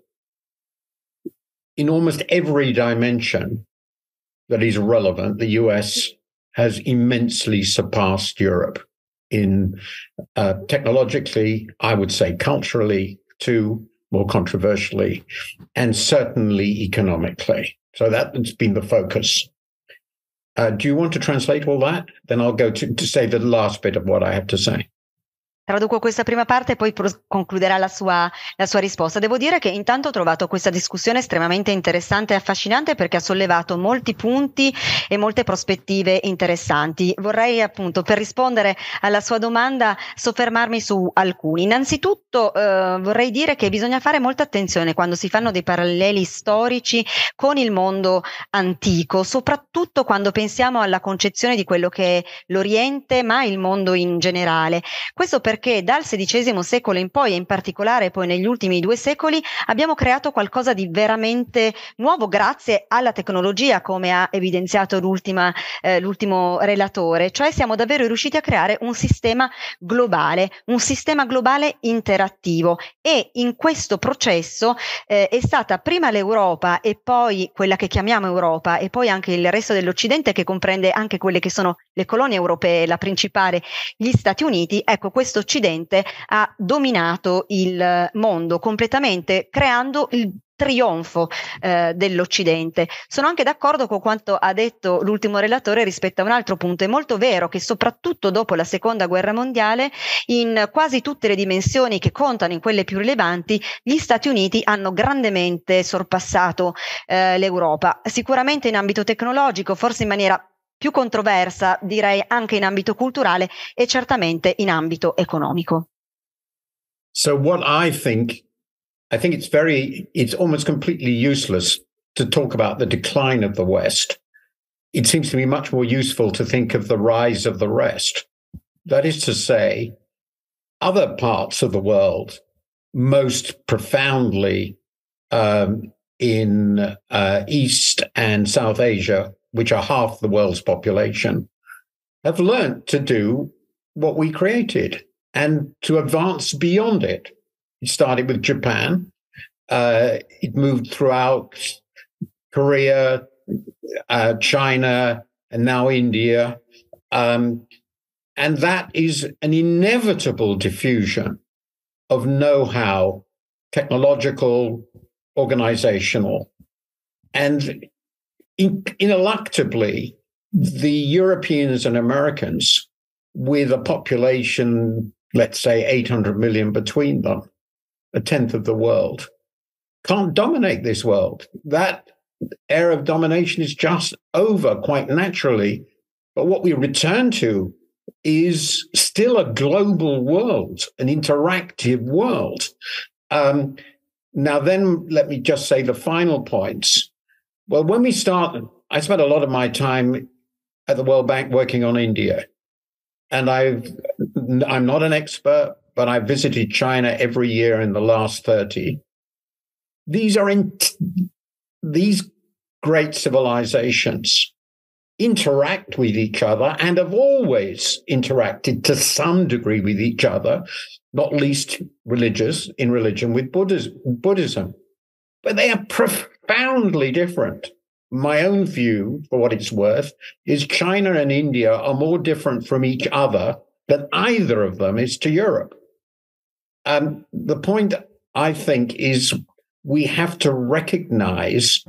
in almost every dimension that is relevant, the U S has immensely surpassed Europe in uh, technologically, I would say culturally too, more controversially, and certainly economically. So that's been the focus. Uh, do you want to translate all that? Then I'll go to, to say the last bit of what I have to say. Traduco questa prima parte e poi pro- concluderà la sua, la sua risposta. Devo dire che intanto ho trovato questa discussione estremamente interessante e affascinante perché ha sollevato molti punti e molte prospettive interessanti. Vorrei appunto, per rispondere alla sua domanda, soffermarmi su alcuni. Innanzitutto eh, vorrei dire che bisogna fare molta attenzione quando si fanno dei paralleli storici con il mondo antico, soprattutto quando pensiamo alla concezione di quello che è l'Oriente, ma il mondo in generale. Questo per perché dal sedicesimo secolo in poi, e in particolare poi negli ultimi due secoli, abbiamo creato qualcosa di veramente nuovo grazie alla tecnologia, come ha evidenziato l'ultima, eh, l'ultimo relatore, cioè siamo davvero riusciti a creare un sistema globale, un sistema globale interattivo, e in questo processo eh, è stata prima l'Europa e poi quella che chiamiamo Europa e poi anche il resto dell'Occidente, che comprende anche quelle che sono le colonie europee, la principale, gli Stati Uniti. Ecco, questo Occidente ha dominato il mondo completamente, creando il trionfo eh, dell'Occidente. Sono anche d'accordo con quanto ha detto l'ultimo relatore rispetto a un altro punto. È molto vero che soprattutto dopo la Seconda Guerra Mondiale, in quasi tutte le dimensioni che contano, in quelle più rilevanti, gli Stati Uniti hanno grandemente sorpassato eh, l'Europa. Sicuramente in ambito tecnologico, forse in maniera più controversa, direi anche in ambito culturale e certamente in ambito economico. So what I think, I think it's very, it's almost completely useless to talk about the decline of the West. It seems to me much more useful to think of the rise of the rest. That is to say, other parts of the world, most profoundly um, in uh, East and South Asia, which are half the world's population, have learned to do what we created and to advance beyond it. It started with Japan. Uh, it moved throughout Korea, uh, China, and now India. Um, and that is an inevitable diffusion of know-how, technological, organizational, and in, ineluctably, the Europeans and Americans, with a population, let's say eight hundred million between them, a tenth of the world, can't dominate this world. That era of domination is just over quite naturally. But what we return to is still a global world, an interactive world. Um, now, then, let me just say the final points. Well, when we started, I spent a lot of my time at the World Bank working on India. And I've, I'm not an expert, but I visited China every year in the last thirty. These are in, these great civilizations interact with each other and have always interacted to some degree with each other, not least religious, in religion with Buddhism. But they are profoundly different. My own view, for what it's worth, is China and India are more different from each other than either of them is to Europe. Um, the point, I think, is we have to recognize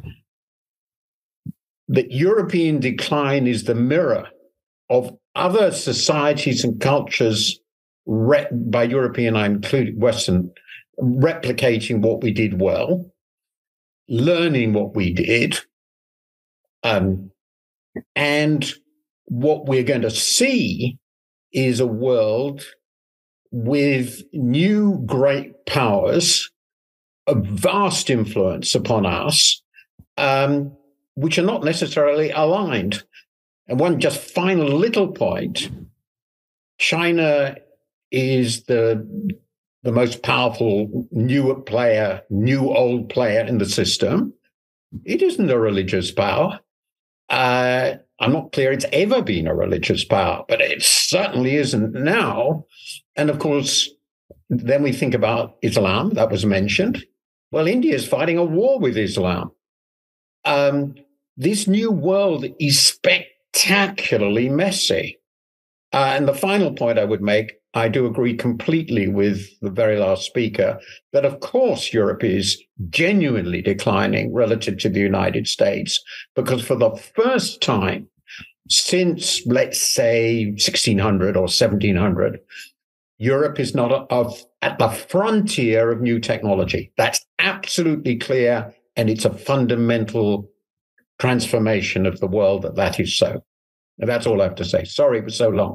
that European decline is the mirror of other societies and cultures, re- by European I include Western, replicating what we did well, learning what we did, um, and what we're going to see is a world with new great powers of vast influence upon us, um, which are not necessarily aligned. And one just final little point, China is the, the most powerful new player, new old player in the system. It isn't a religious power. Uh, I'm not clear it's ever been a religious power, but it certainly isn't now. And of course, then we think about Islam, that was mentioned. Well, India is fighting a war with Islam. Um, this new world is spectacularly messy. Uh, and the final point I would make, I do agree completely with the very last speaker, that of course Europe is genuinely declining relative to the United States, because for the first time since, let's say, sixteen hundred or seventeen hundred, Europe is not a, a, at the frontier of new technology. That's absolutely clear, and it's a fundamental transformation of the world that that is so. And that's all I have to say. Sorry it was so long.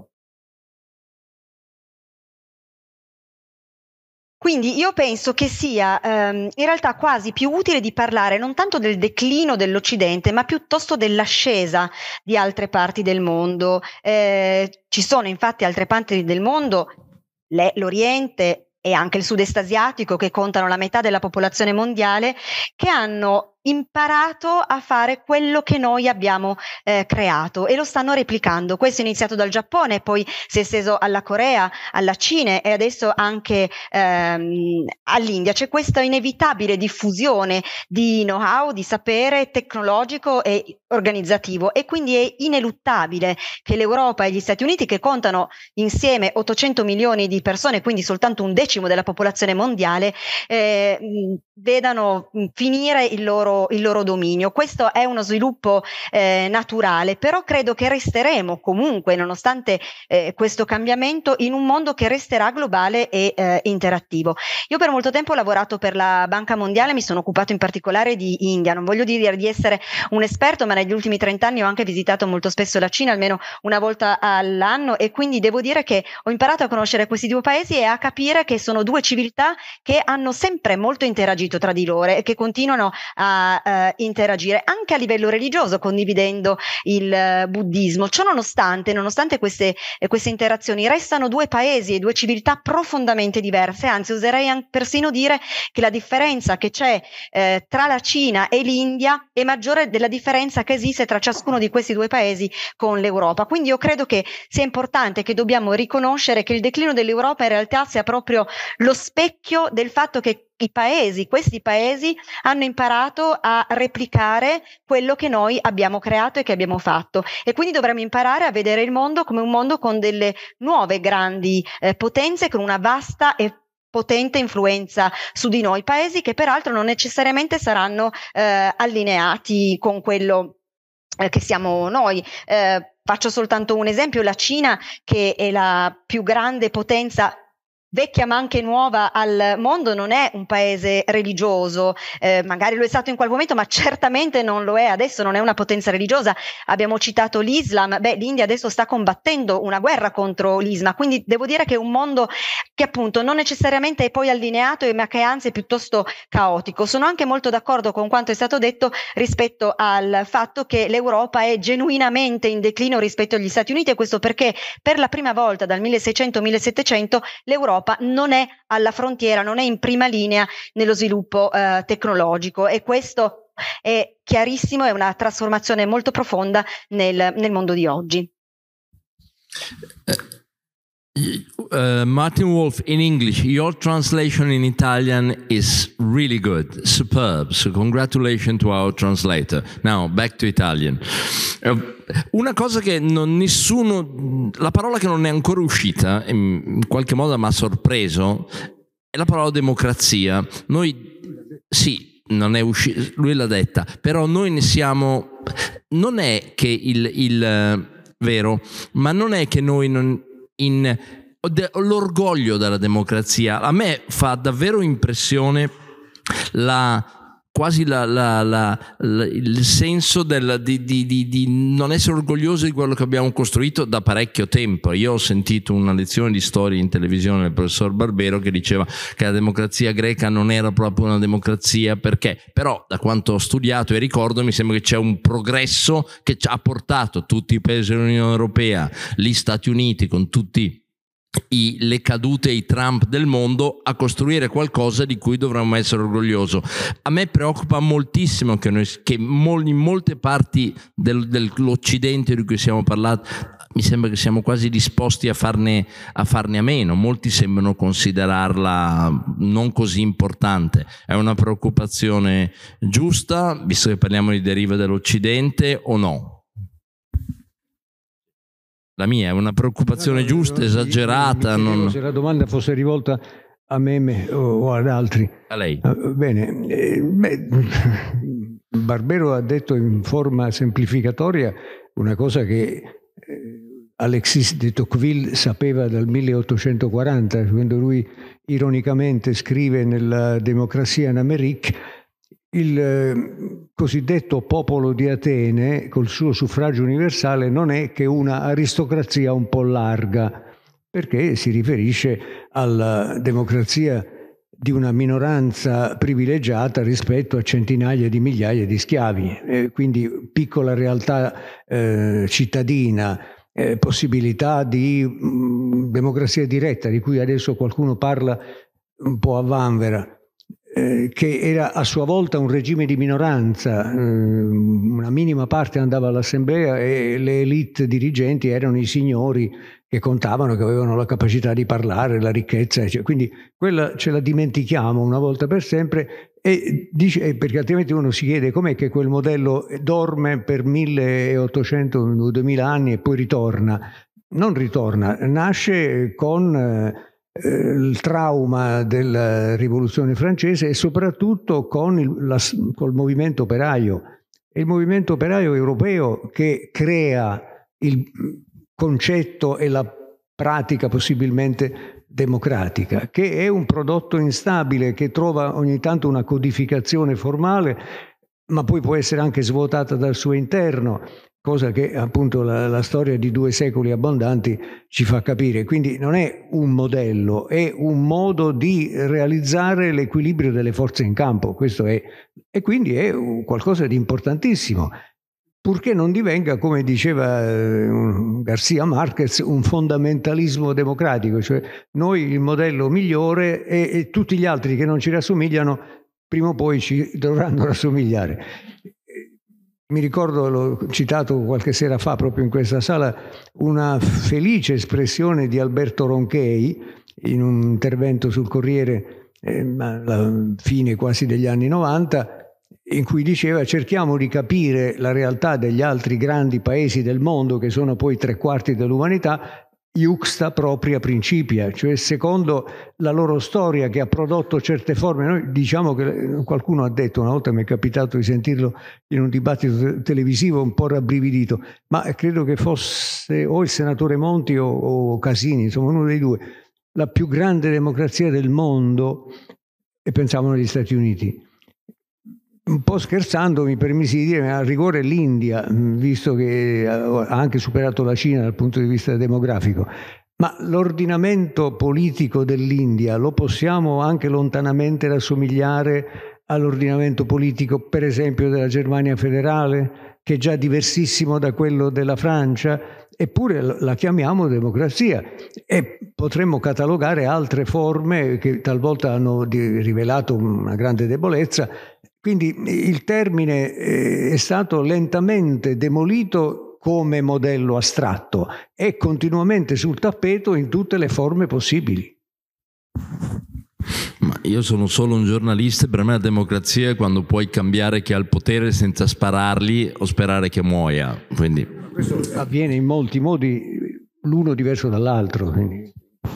Quindi io penso che sia ehm, in realtà quasi più utile di parlare non tanto del declino dell'Occidente, ma piuttosto dell'ascesa di altre parti del mondo. Eh, ci sono infatti altre parti del mondo, le, l'Oriente e anche il sud-est asiatico, che contano la metà della popolazione mondiale, che hanno imparato a fare quello che noi abbiamo eh, creato e lo stanno replicando. Questo è iniziato dal Giappone, poi si è esteso alla Corea, alla Cina e adesso anche ehm, all'India. C'è questa inevitabile diffusione di know-how, di sapere tecnologico e organizzativo, e quindi è ineluttabile che l'Europa e gli Stati Uniti, che contano insieme ottocento milioni di persone, quindi soltanto un decimo della popolazione mondiale, eh, vedano finire il loro il loro dominio. Questo è uno sviluppo eh, naturale, però credo che resteremo comunque, nonostante eh, questo cambiamento, in un mondo che resterà globale e eh, interattivo. Io per molto tempo ho lavorato per la Banca Mondiale, mi sono occupato in particolare di India. Non voglio dire di essere un esperto, ma negli ultimi trent'anni ho anche visitato molto spesso la Cina, almeno una volta all'anno, e quindi devo dire che ho imparato a conoscere questi due paesi e a capire che sono due civiltà che hanno sempre molto interagito tra di loro e che continuano a Uh, interagire anche a livello religioso, condividendo il uh, buddismo. Ciò nonostante, nonostante queste, eh, queste interazioni, restano due paesi e due civiltà profondamente diverse, anzi oserei anche persino dire che la differenza che c'è eh, tra la Cina e l'India è maggiore della differenza che esiste tra ciascuno di questi due paesi con l'Europa. Quindi io credo che sia importante, che dobbiamo riconoscere che il declino dell'Europa in realtà sia proprio lo specchio del fatto che i paesi, questi paesi hanno imparato a replicare quello che noi abbiamo creato e che abbiamo fatto, e quindi dovremmo imparare a vedere il mondo come un mondo con delle nuove grandi eh, potenze, con una vasta e potente influenza su di noi, paesi che peraltro non necessariamente saranno eh, allineati con quello eh, che siamo noi. Eh, faccio soltanto un esempio: la Cina, che è la più grande potenza vecchia ma anche nuova al mondo, non è un paese religioso, eh, magari lo è stato in quel momento, ma certamente non lo è adesso, non è una potenza religiosa. Abbiamo citato l'Islam, beh, l'India adesso sta combattendo una guerra contro l'Islam, quindi devo dire che è un mondo che appunto non necessariamente è poi allineato, ma che anzi è piuttosto caotico. Sono anche molto d'accordo con quanto è stato detto rispetto al fatto che l'Europa è genuinamente in declino rispetto agli Stati Uniti, e questo perché per la prima volta dal milleseicento millesettecento l'Europa non è alla frontiera, non è in prima linea nello sviluppo eh, tecnologico, e questo è chiarissimo, è una trasformazione molto profonda nel, nel mondo di oggi. Uh, Martin Wolf, in English, your translation in Italian is really good, superb. So congratulations to our translator. Now back to Italian. Uh, una cosa che non nessuno, la parola che non è ancora uscita, in qualche modo mi ha sorpreso, è la parola democrazia. Noi, sì, non è uscita, lui l'ha detta, però noi ne siamo, non è che il, il vero, ma non è che noi non in l'orgoglio della democrazia. A me fa davvero impressione la quasi la, la, la, la, il senso del, di, di, di, di non essere orgoglioso di quello che abbiamo costruito da parecchio tempo. Io ho sentito una lezione di storia in televisione del professor Barbero che diceva che la democrazia greca non era proprio una democrazia, perché però da quanto ho studiato e ricordo mi sembra che c'è un progresso che ci ha portato tutti i paesi dell'Unione Europea, gli Stati Uniti con tutti I, le cadute e i Trump del mondo, a costruire qualcosa di cui dovremmo essere orgogliosi. A me preoccupa moltissimo che, noi, che mol, in molte parti del, dell'Occidente di cui siamo parlati mi sembra che siamo quasi disposti a farne, a farne a meno. Molti sembrano considerarla non così importante. È una preoccupazione giusta, visto che parliamo di deriva dell'Occidente, o no? La mia è una preoccupazione no, no, giusta, no, esagerata. Mi, mi non... Se la domanda fosse rivolta a me o ad altri. A lei. Uh, bene, eh, beh, Barbero ha detto in forma semplificatoria una cosa che eh, Alexis de Tocqueville sapeva dal milleottocentoquaranta, quando lui ironicamente scrive nella Democrazia en Amérique: il eh, cosiddetto popolo di Atene, col suo suffragio universale, non è che una aristocrazia un po' larga, perché si riferisce alla democrazia di una minoranza privilegiata rispetto a centinaia di migliaia di schiavi, eh, quindi piccola realtà eh, cittadina, eh, possibilità di mh, democrazia diretta, di cui adesso qualcuno parla un po' a vanvera, eh, che era a sua volta un regime di minoranza. Eh, una minima parte andava all'assemblea e le elite dirigenti erano i signori che contavano, che avevano la capacità di parlare, la ricchezza, eccetera. Quindi quella ce la dimentichiamo una volta per sempre, e dice, perché altrimenti uno si chiede com'è che quel modello dorme per milleottocento duemila anni e poi ritorna. Non ritorna, nasce con eh, il trauma della rivoluzione francese e soprattutto con il la, col movimento operaio. È il movimento operaio europeo che crea il concetto e la pratica possibilmente democratica, che è un prodotto instabile, che trova ogni tanto una codificazione formale, ma poi può essere anche svuotata dal suo interno, cosa che appunto la, la storia di due secoli abbondanti ci fa capire. Quindi non è un modello, è un modo di realizzare l'equilibrio delle forze in campo. Questo è, e quindi è qualcosa di importantissimo, purché non divenga, come diceva García Márquez, un fondamentalismo democratico, cioè noi il modello migliore e, e tutti gli altri che non ci rassomigliano prima o poi ci dovranno rassomigliare. Mi ricordo, l'ho citato qualche sera fa proprio in questa sala, una felice espressione di Alberto Ronchey in un intervento sul Corriere eh, alla fine quasi degli anni novanta, in cui diceva: cerchiamo di capire la realtà degli altri grandi paesi del mondo, che sono poi tre quarti dell'umanità, iuxta propria principia, cioè secondo la loro storia che ha prodotto certe forme. Noi diciamo che, qualcuno ha detto, una volta mi è capitato di sentirlo in un dibattito televisivo un po' rabbrividito, ma credo che fosse o il senatore Monti o, o Casini, insomma uno dei due, la più grande democrazia del mondo, e pensavano agli Stati Uniti. Un po' scherzando mi permisi di dire, ma a rigore l'India, visto che ha anche superato la Cina dal punto di vista demografico. Ma l'ordinamento politico dell'India lo possiamo anche lontanamente rassomigliare all'ordinamento politico, per esempio, della Germania federale, che è già diversissimo da quello della Francia, eppure la chiamiamo democrazia, e potremmo catalogare altre forme che talvolta hanno rivelato una grande debolezza. Quindi il termine è stato lentamente demolito come modello astratto, è continuamente sul tappeto in tutte le forme possibili. Ma io sono solo un giornalista, per me la democrazia è quando puoi cambiare chi ha il potere senza sparargli o sperare che muoia. Quindi questo avviene in molti modi, l'uno diverso dall'altro. Quindi.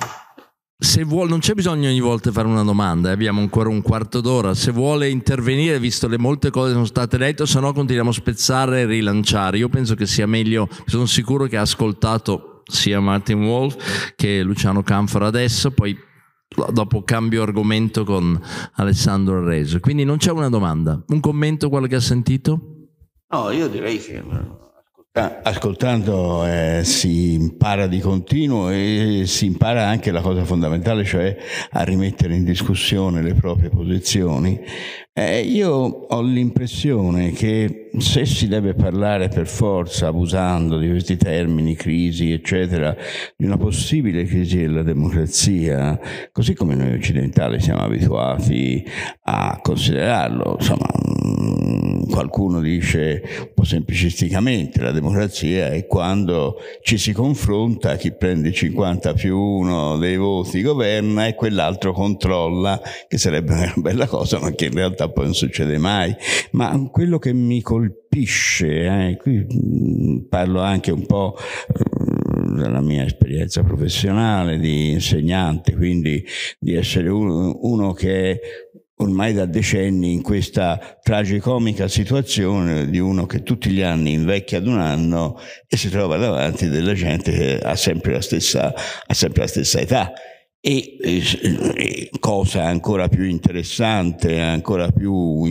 Se vuole, non c'è bisogno ogni volta fare una domanda, abbiamo ancora un quarto d'ora. Se vuole intervenire, visto le molte cose che sono state dette, se no continuiamo a spezzare e rilanciare. Io penso che sia meglio, sono sicuro che ha ascoltato sia Martin Wolf che Luciano Canfora adesso, poi dopo cambio argomento con Alessandro Reso. Quindi non c'è una domanda, un commento, quello che ha sentito? No, io direi che ascoltando eh, si impara di continuo e si impara anche la cosa fondamentale, cioè a rimettere in discussione le proprie posizioni. Eh, io ho l'impressione che se si deve parlare per forza, abusando di questi termini, crisi, eccetera, di una possibile crisi della democrazia, così come noi occidentali siamo abituati a considerarlo, insomma, qualcuno dice un po' semplicisticamente la democrazia è quando ci si confronta, chi prende cinquanta più uno dei voti governa e quell'altro controlla, che sarebbe una bella cosa, ma che in realtà poi non succede mai. Ma quello che mi colpisce, eh, qui parlo anche un po' dalla mia esperienza professionale di insegnante, quindi di essere uno, uno che ormai da decenni in questa tragicomica situazione di uno che tutti gli anni invecchia ad un anno e si trova davanti della gente che ha sempre la stessa, ha sempre la stessa età. E, e, e cosa ancora più interessante, ancora più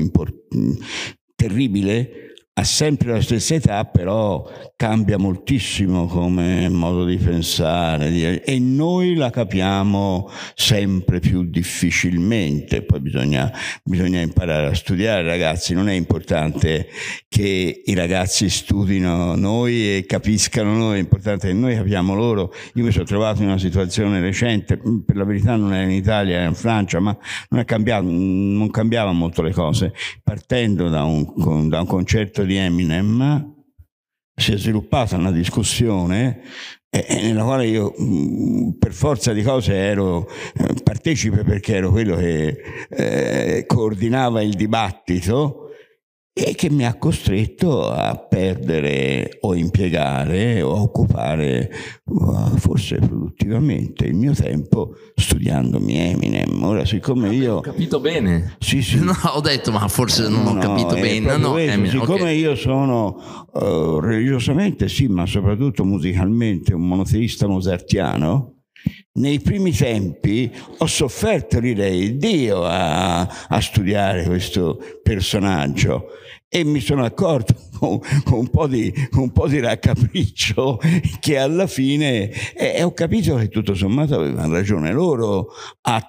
terribile, ha sempre la stessa età, però cambia moltissimo come modo di pensare e noi la capiamo sempre più difficilmente. Poi bisogna, bisogna imparare a studiare, ragazzi. Non è importante che i ragazzi studino noi e capiscano noi, è importante che noi capiamo loro. Io mi sono trovato in una situazione recente, per la verità non era in Italia, era in Francia, ma non è cambiato, non cambiavano molto le cose. Partendo da un, da un concerto di Eminem si è sviluppata una discussione eh, nella quale io mh, per forza di cose ero eh, partecipe, perché ero quello che eh, coordinava il dibattito e che mi ha costretto a perdere o impiegare o occupare uh, forse produttivamente il mio tempo studiandomi Eminem. Ora, siccome io ho capito bene, sì, sì. No, ho detto ma forse non no, ho capito no, bene, no, Eminem, siccome okay. Io sono uh, religiosamente sì, ma soprattutto musicalmente un monoteista mozartiano, nei primi tempi ho sofferto, direi, Dio a, a studiare questo personaggio e mi sono accorto con, con, un, po di, con un po' di raccapriccio che alla fine eh, ho capito che tutto sommato avevano ragione loro a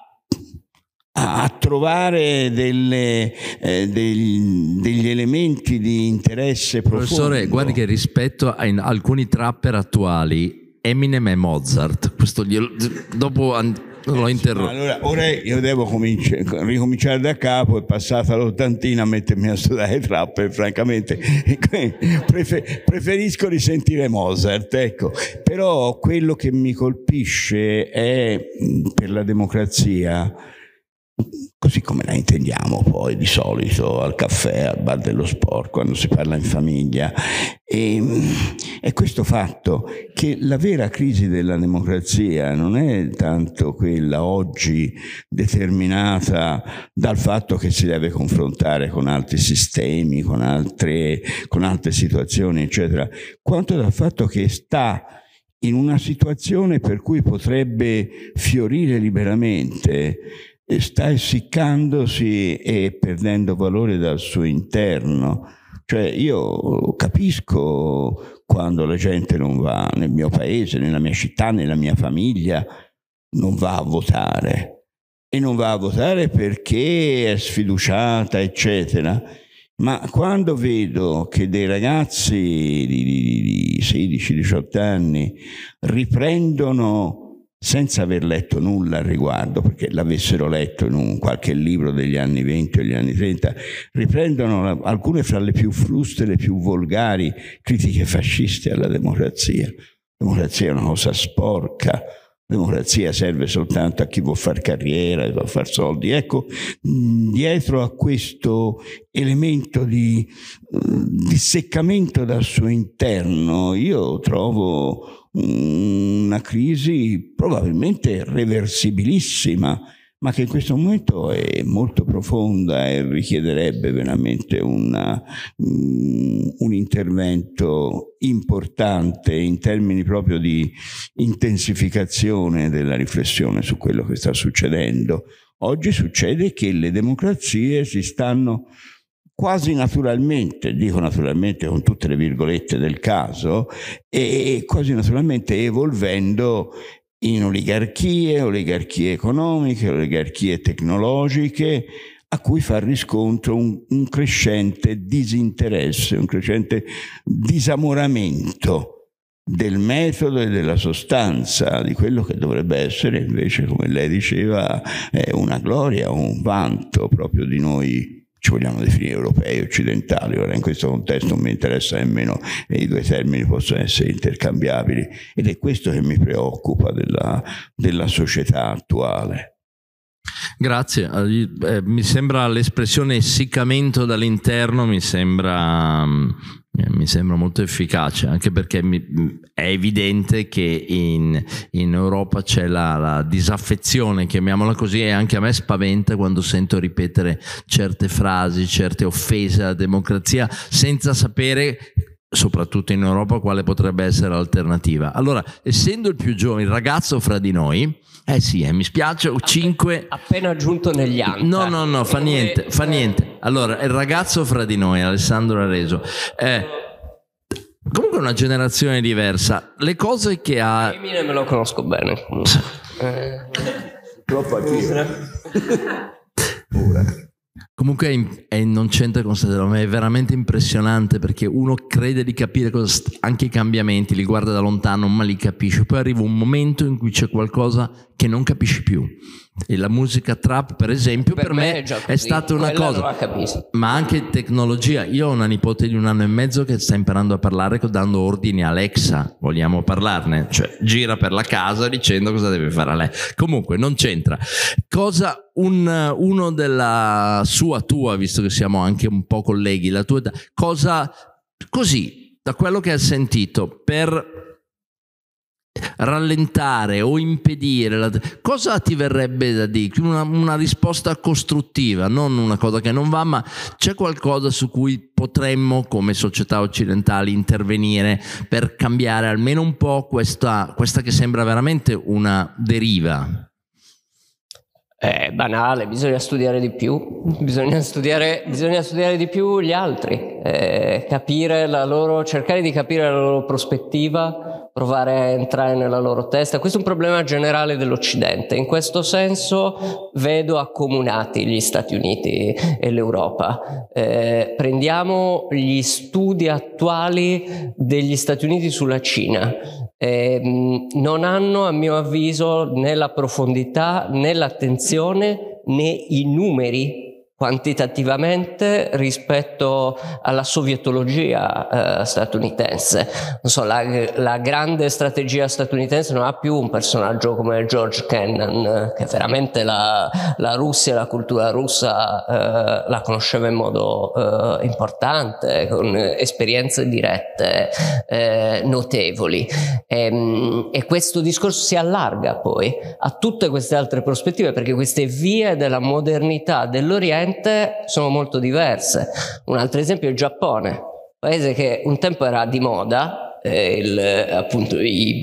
a trovare delle, eh, degli, degli elementi di interesse profondo. Professore, guardi che rispetto a alcuni trapper attuali Eminem è Mozart, questo glielo, dopo l'ho interrotto. Allora, ora io devo ricominciare da capo, è passata l'ottantina a mettermi a studiare trapper, francamente prefer, preferisco risentire Mozart, ecco. Però quello che mi colpisce è, per la democrazia, così come la intendiamo poi di solito al caffè, al bar dello sport, quando si parla in famiglia, e, è questo fatto che la vera crisi della democrazia non è tanto quella oggi determinata dal fatto che si deve confrontare con altri sistemi, con altre, con altre situazioni, eccetera, quanto dal fatto che sta in una situazione per cui potrebbe fiorire liberamente, sta essiccandosi e perdendo valore dal suo interno. Cioè io capisco quando la gente non va nel mio paese, nella mia città, nella mia famiglia, non va a votare. E non va a votare perché è sfiduciata, eccetera. Ma quando vedo che dei ragazzi di, di, di sedici diciotto anni riprendono, senza aver letto nulla al riguardo, perché l'avessero letto in un qualche libro degli anni venti o degli anni trenta, riprendono la, alcune fra le più fruste, le più volgari critiche fasciste alla democrazia. La democrazia è una cosa sporca. La democrazia serve soltanto a chi vuol fare carriera, vuol fare soldi. Ecco, dietro a questo elemento di disseccamento dal suo interno, io trovo una crisi probabilmente reversibilissima, ma che in questo momento è molto profonda e richiederebbe veramente una, un intervento importante in termini proprio di intensificazione della riflessione su quello che sta succedendo. Oggi succede che le democrazie si stanno quasi naturalmente, dico naturalmente con tutte le virgolette del caso, e quasi naturalmente evolvendo in oligarchie, oligarchie economiche, oligarchie tecnologiche, a cui fa riscontro un, un crescente disinteresse, un crescente disamoramento del metodo e della sostanza di quello che dovrebbe essere invece, come lei diceva, una gloria, un vanto proprio di noi. Ci vogliamo definire europei, occidentali. Ora in questo contesto non mi interessa nemmeno, e i due termini possono essere intercambiabili, ed è questo che mi preoccupa della, della società attuale. Grazie, eh, mi sembra l'espressione essiccamento dall'interno, mi sembra, eh, mi sembra molto efficace, anche perché mi, è evidente che in, in Europa c'è la, la disaffezione, chiamiamola così, e anche a me spaventa quando sento ripetere certe frasi, certe offese alla democrazia, senza sapere, soprattutto in Europa, quale potrebbe essere l'alternativa. Allora, essendo il più giovane, il ragazzo fra di noi, eh sì, eh, mi spiace, ho cinque... Appena giunto negli anni. No, no, no, fa niente, fa niente. Allora, il ragazzo fra di noi, Alessandro Areso, eh, comunque è una generazione diversa. Le cose che ha... Eminem me lo conosco bene. eh. Troppo anch'io. Comunque è, è, non c'entra con Stella, ma è veramente impressionante, perché uno crede di capire cosa, anche i cambiamenti, li guarda da lontano ma li capisce, poi arriva un momento in cui c'è qualcosa che non capisci più, e la musica trap per esempio per, per me, me è, è stata una cosa, ma anche tecnologia. Io ho una nipote di un anno e mezzo che sta imparando a parlare dando ordini a Alexa, vogliamo parlarne? Cioè gira per la casa dicendo cosa deve fare a lei. Comunque non c'entra. Cosa un, uno della sua tua, visto che siamo anche un po' colleghi, la tua età, cosa così, da quello che hai sentito, per rallentare o impedire la... cosa ti verrebbe da dire? Una, una risposta costruttiva, non una cosa che non va, ma c'è qualcosa su cui potremmo come società occidentali intervenire per cambiare almeno un po' questa, questa che sembra veramente una deriva? È banale, bisogna studiare di più, bisogna studiare, bisogna studiare di più gli altri, eh, capire la loro, cercare di capire la loro prospettiva, provare a entrare nella loro testa. Questo è un problema generale dell'Occidente. In questo senso vedo accomunati gli Stati Uniti e l'Europa. Eh, prendiamo gli studi attuali degli Stati Uniti sulla Cina. Eh, non hanno, a mio avviso, né la profondità né l'attenzione né i numeri quantitativamente rispetto alla sovietologia eh, statunitense. Non so, la, la grande strategia statunitense non ha più un personaggio come George Kennan, che veramente la, la Russia, la cultura russa eh, la conosceva in modo eh, importante, con esperienze dirette eh, notevoli. E, e questo discorso si allarga poi a tutte queste altre prospettive, perché queste vie della modernità dell'Oriente sono molto diverse. Un altro esempio è il Giappone, paese che un tempo era di moda, eh, il, appunto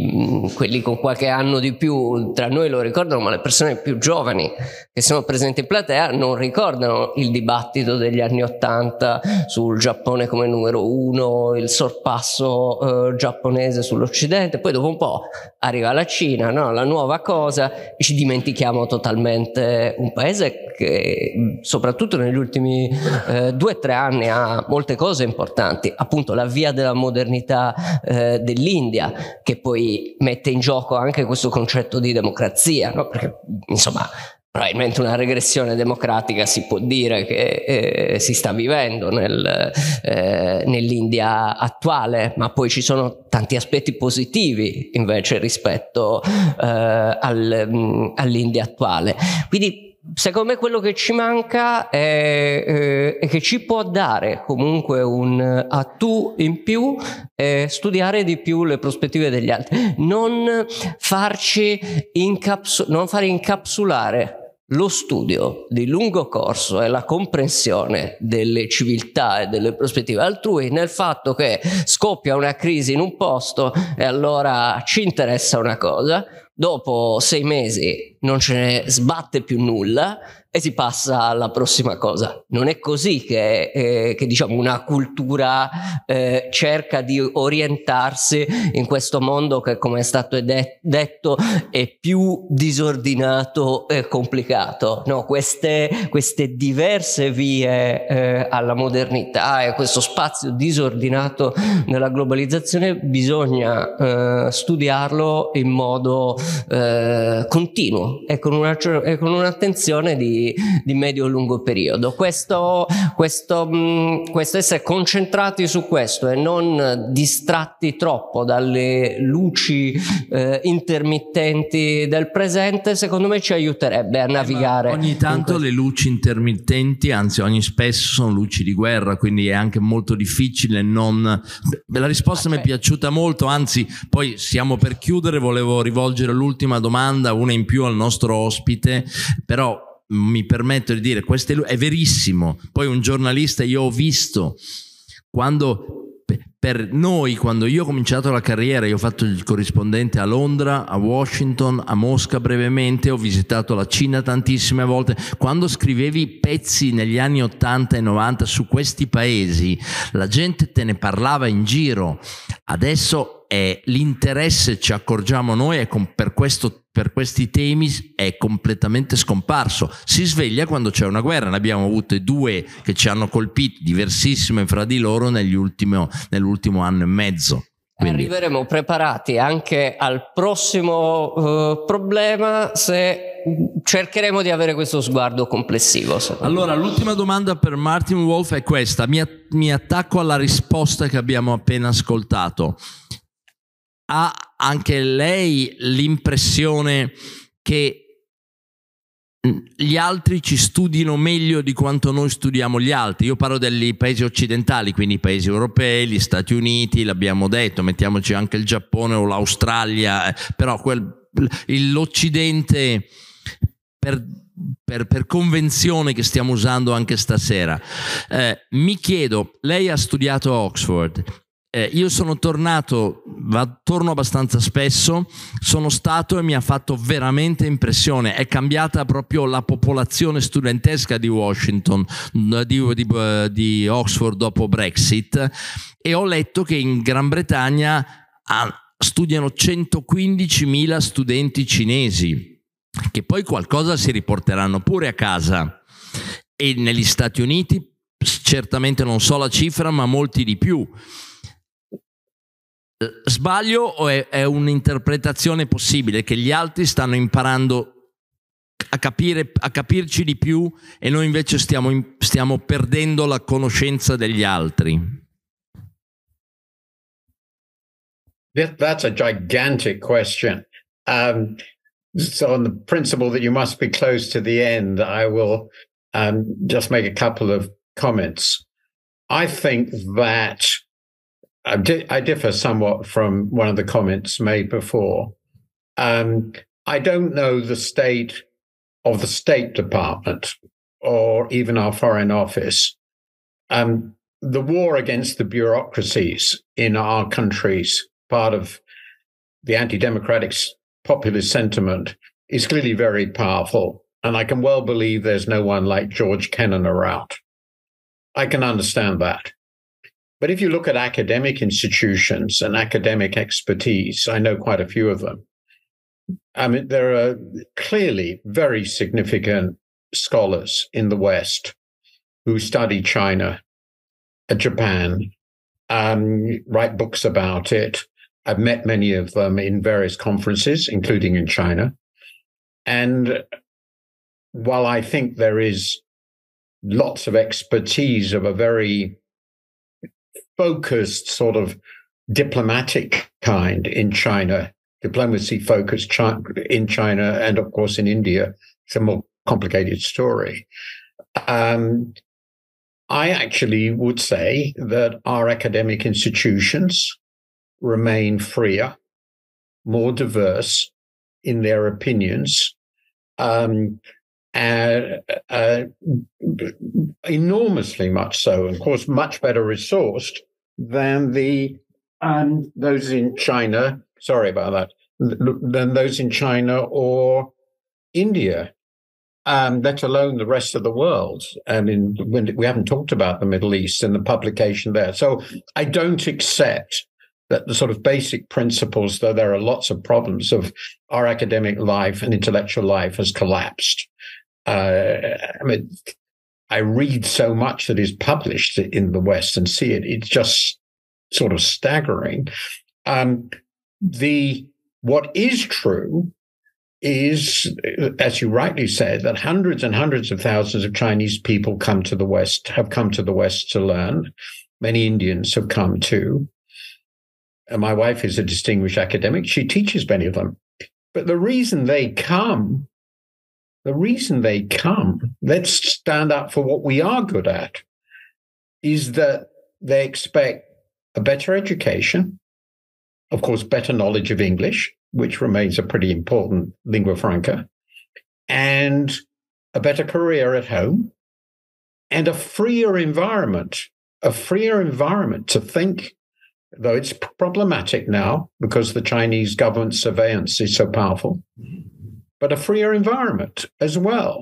i, quelli con qualche anno di più tra noi lo ricordano, ma le persone più giovani che sono presenti in platea non ricordano il dibattito degli anni Ottanta sul Giappone come numero uno, il sorpasso eh, giapponese sull'Occidente. Poi dopo un po' arriva la Cina, no? La nuova cosa, e ci dimentichiamo totalmente un paese che soprattutto negli ultimi eh, due o tre anni ha molte cose importanti, appunto la via della modernità eh, dell'India, che poi mette in gioco anche questo concetto di democrazia, no? Perché insomma probabilmente una regressione democratica si può dire che eh, si sta vivendo nel, eh, nell'India attuale, ma poi ci sono tanti aspetti positivi invece rispetto eh, al, mh, all'India attuale. Quindi secondo me quello che ci manca è, eh, è che ci può dare comunque un atu in più, eh, studiare di più le prospettive degli altri, non farci incapsu- non fare incapsulare lo studio di lungo corso e la comprensione delle civiltà e delle prospettive altrui nel fatto che scoppia una crisi in un posto e allora ci interessa una cosa, dopo sei mesi non ce ne sbatte più nulla e si passa alla prossima cosa. Non è così che, eh, che diciamo una cultura eh, cerca di orientarsi in questo mondo che, come è stato de- detto, è più disordinato e complicato. No, queste, queste diverse vie eh, alla modernità e questo spazio disordinato nella globalizzazione bisogna eh, studiarlo in modo eh, continuo e con, una, e con un'attenzione di di medio-lungo periodo. Questo, questo, mh, questo essere concentrati su questo e non distratti troppo dalle luci eh, intermittenti del presente, secondo me ci aiuterebbe a navigare. Eh, ogni tanto le luci intermittenti, anzi ogni spesso sono luci di guerra, quindi è anche molto difficile non... La risposta ah, mi è piaciuta molto, anzi poi siamo per chiudere, volevo rivolgere l'ultima domanda, una in più al nostro ospite, però mi permetto di dire, questo è verissimo. Poi un giornalista, io ho visto quando per noi, quando io ho cominciato la carriera, io ho fatto il corrispondente a Londra, a Washington, a Mosca brevemente, ho visitato la Cina tantissime volte. Quando scrivevi pezzi negli anni ottanta e novanta su questi paesi, la gente te ne parlava in giro. Adesso è l'interesse, ci accorgiamo noi, è con, per questo per questi temi è completamente scomparso. Si sveglia quando c'è una guerra. Ne abbiamo avute due che ci hanno colpito diversissime fra di loro negli ultimo, nell'ultimo anno e mezzo. Quindi arriveremo preparati anche al prossimo uh, problema se cercheremo di avere questo sguardo complessivo. Allora, l'ultima domanda per Martin Wolf è questa. Mi, mi attacco alla risposta che abbiamo appena ascoltato. Ha anche lei l'impressione che gli altri ci studino meglio di quanto noi studiamo gli altri? Io parlo dei paesi occidentali, quindi i paesi europei, gli Stati Uniti, l'abbiamo detto, mettiamoci anche il Giappone o l'Australia, però quel, l'Occidente per, per, per convenzione che stiamo usando anche stasera. Eh, mi chiedo, lei ha studiato a Oxford. Eh, io sono tornato, va, torno abbastanza spesso, sono stato e mi ha fatto veramente impressione. È cambiata proprio la popolazione studentesca di Washington, di, di, di Oxford dopo Brexit, e ho letto che in Gran Bretagna ah, studiano centoquindicimila studenti cinesi, che poi qualcosa si riporteranno pure a casa, e negli Stati Uniti certamente non so la cifra, ma molti di più. Sbaglio o è, è un'interpretazione possibile che gli altri stanno imparando a capire, a capirci di più e noi invece stiamo, in, stiamo perdendo la conoscenza degli altri? That's a gigantic question. Um, so on the principle that you must be close to the end, I will um, just make a couple of comments. I think that I, di- I differ somewhat from one of the comments made before. Um, I don't know the state of the State Department or even our Foreign Office. Um, the war against the bureaucracies in our countries part of the anti-democratic populist sentiment is clearly very powerful. And I can well believe there's no one like George Kennan around. I can understand that. But if you look at academic institutions and academic expertise, I know quite a few of them. I mean, there are clearly very significant scholars in the West who study China, Japan, um, write books about it. I've met many of them in various conferences, including in China. And while I think there is lots of expertise of a very focused sort of diplomatic kind in China, diplomacy focused China, in China, and of course in India, it's a more complicated story. Um, I actually would say that our academic institutions remain freer, more diverse in their opinions, um, and uh, enormously much so, and of course, much better resourced than the um, those in China. Sorry about that. Than those in China or India. Um, let alone the rest of the world. I mean, when we haven't talked about the Middle East and the publication there. So I don't accept that the sort of basic principles, though there are lots of problems of our academic life and intellectual life, has collapsed. Uh, I mean, I read so much that is published in the West and see it. It's just sort of staggering. Um, the what is true is, as you rightly said, that hundreds and hundreds of thousands of Chinese people come to the West, have come to the West to learn. Many Indians have come too. And my wife is a distinguished academic. She teaches many of them. But the reason they come, the reason they come, let's stand up for what we are good at, is that they expect a better education, of course, better knowledge of English, which remains a pretty important lingua franca, and a better career at home, and a freer environment, a freer environment to think, though it's problematic now because the Chinese government surveillance is so powerful, but a freer environment as well.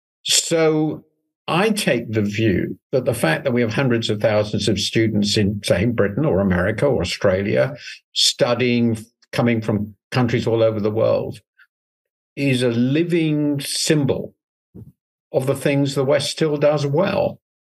So I take the view that the fact that we have hundreds of thousands of students in, say, Britain or America or Australia studying, coming from countries all over the world, is a living symbol of the things the West still does well.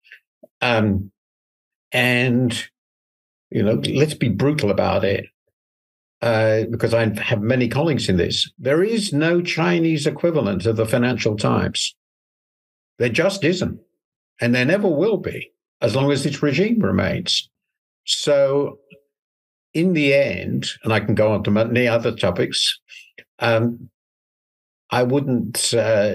Um, and, you know, let's be brutal about it, uh, because I have many colleagues in this. There is no Chinese equivalent of the Financial Times. There just isn't. And there never will be, as long as this regime remains. So in the end, and I can go on to many other topics, um, I wouldn't, uh,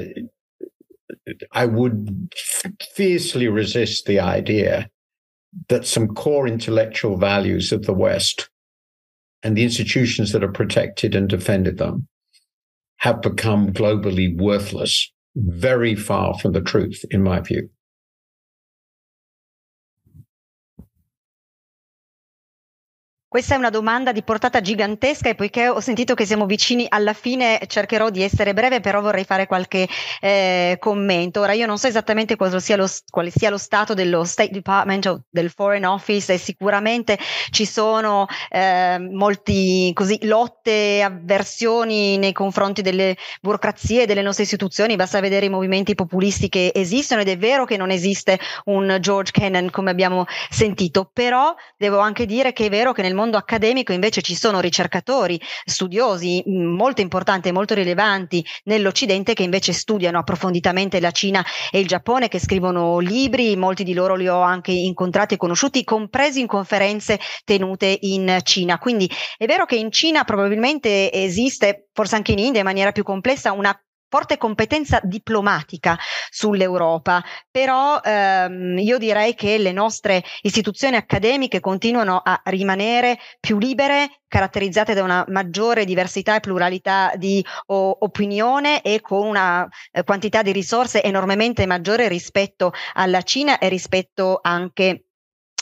I would fiercely resist the idea that some core intellectual values of the West and the institutions that have protected and defended them have become globally worthless. Very far from the truth, in my view. Questa è una domanda di portata gigantesca e poiché ho sentito che siamo vicini alla fine cercherò di essere breve, però vorrei fare qualche eh, commento. Ora io non so esattamente quale sia lo, quale sia lo stato dello State Department o del Foreign Office e sicuramente ci sono eh, molti così lotte, avversioni nei confronti delle burocrazie e delle nostre istituzioni. Basta vedere i movimenti populisti che esistono ed è vero che non esiste un George Kennan come abbiamo sentito, però devo anche dire che è vero che nel mondo accademico invece ci sono ricercatori, studiosi molto importanti e molto rilevanti nell'Occidente che invece studiano approfonditamente la Cina e il Giappone, che scrivono libri, molti di loro li ho anche incontrati e conosciuti, compresi in conferenze tenute in Cina. Quindi è vero che in Cina probabilmente esiste, forse anche in India in maniera più complessa, una forte competenza diplomatica sull'Europa, però ehm, io direi che le nostre istituzioni accademiche continuano a rimanere più libere, caratterizzate da una maggiore diversità e pluralità di o, opinione e con una eh, quantità di risorse enormemente maggiore rispetto alla Cina e rispetto anche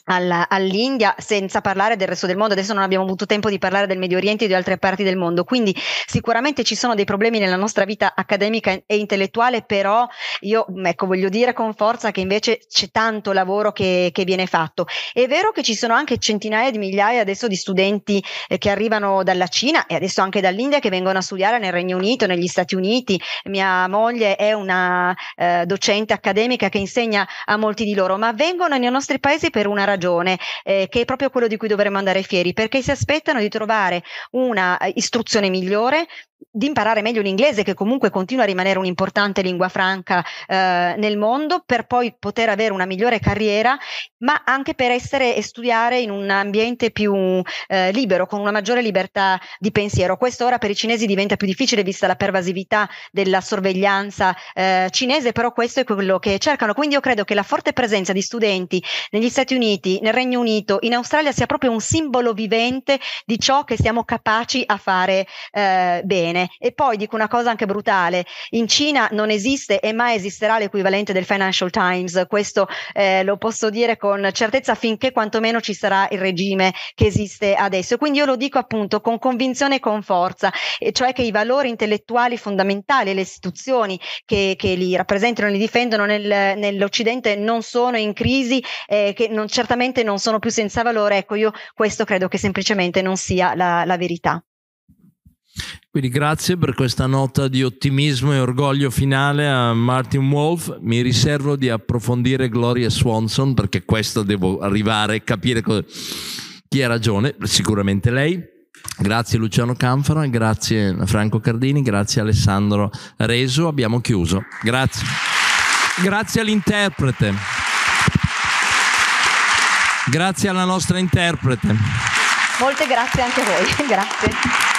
alla, all'India, senza parlare del resto del mondo. Adesso non abbiamo avuto tempo di parlare del Medio Oriente e di altre parti del mondo, quindi sicuramente ci sono dei problemi nella nostra vita accademica e intellettuale, però io ecco voglio dire con forza che invece c'è tanto lavoro che, che viene fatto. È vero che ci sono anche centinaia di migliaia adesso di studenti eh, che arrivano dalla Cina e adesso anche dall'India, che vengono a studiare nel Regno Unito, negli Stati Uniti. Mia moglie è una eh, docente accademica che insegna a molti di loro, ma vengono nei nostri paesi per una ragione ragione, eh, che è proprio quello di cui dovremmo andare fieri, perché si aspettano di trovare una istruzione migliore, di imparare meglio l'inglese, che comunque continua a rimanere un'importante lingua franca eh, nel mondo, per poi poter avere una migliore carriera, ma anche per essere e studiare in un ambiente più eh, libero, con una maggiore libertà di pensiero. Questo ora per i cinesi diventa più difficile vista la pervasività della sorveglianza eh, cinese, però questo è quello che cercano. Quindi io credo che la forte presenza di studenti negli Stati Uniti, nel Regno Unito, in Australia sia proprio un simbolo vivente di ciò che siamo capaci a fare eh, bene. E poi dico una cosa anche brutale: in Cina non esiste e mai esisterà l'equivalente del Financial Times, questo eh, lo posso dire con certezza, finché quantomeno ci sarà il regime che esiste adesso. Quindi io lo dico appunto con convinzione e con forza, e cioè che i valori intellettuali fondamentali e le istituzioni che, che li rappresentano e li difendono nel, nell'Occidente non sono in crisi, eh, che non, certamente non sono più senza valore. Ecco, io questo credo che semplicemente non sia la, la verità. Quindi grazie per questa nota di ottimismo e orgoglio finale a Martin Wolf. Mi riservo di approfondire Gloria Swanson, perché questo devo arrivare a capire cosa, chi ha ragione, sicuramente lei. Grazie Luciano Canfora, grazie Franco Cardini, grazie Alessandro Reso. Abbiamo chiuso. Grazie. Grazie all'interprete. Grazie alla nostra interprete. Molte grazie anche a voi. Grazie.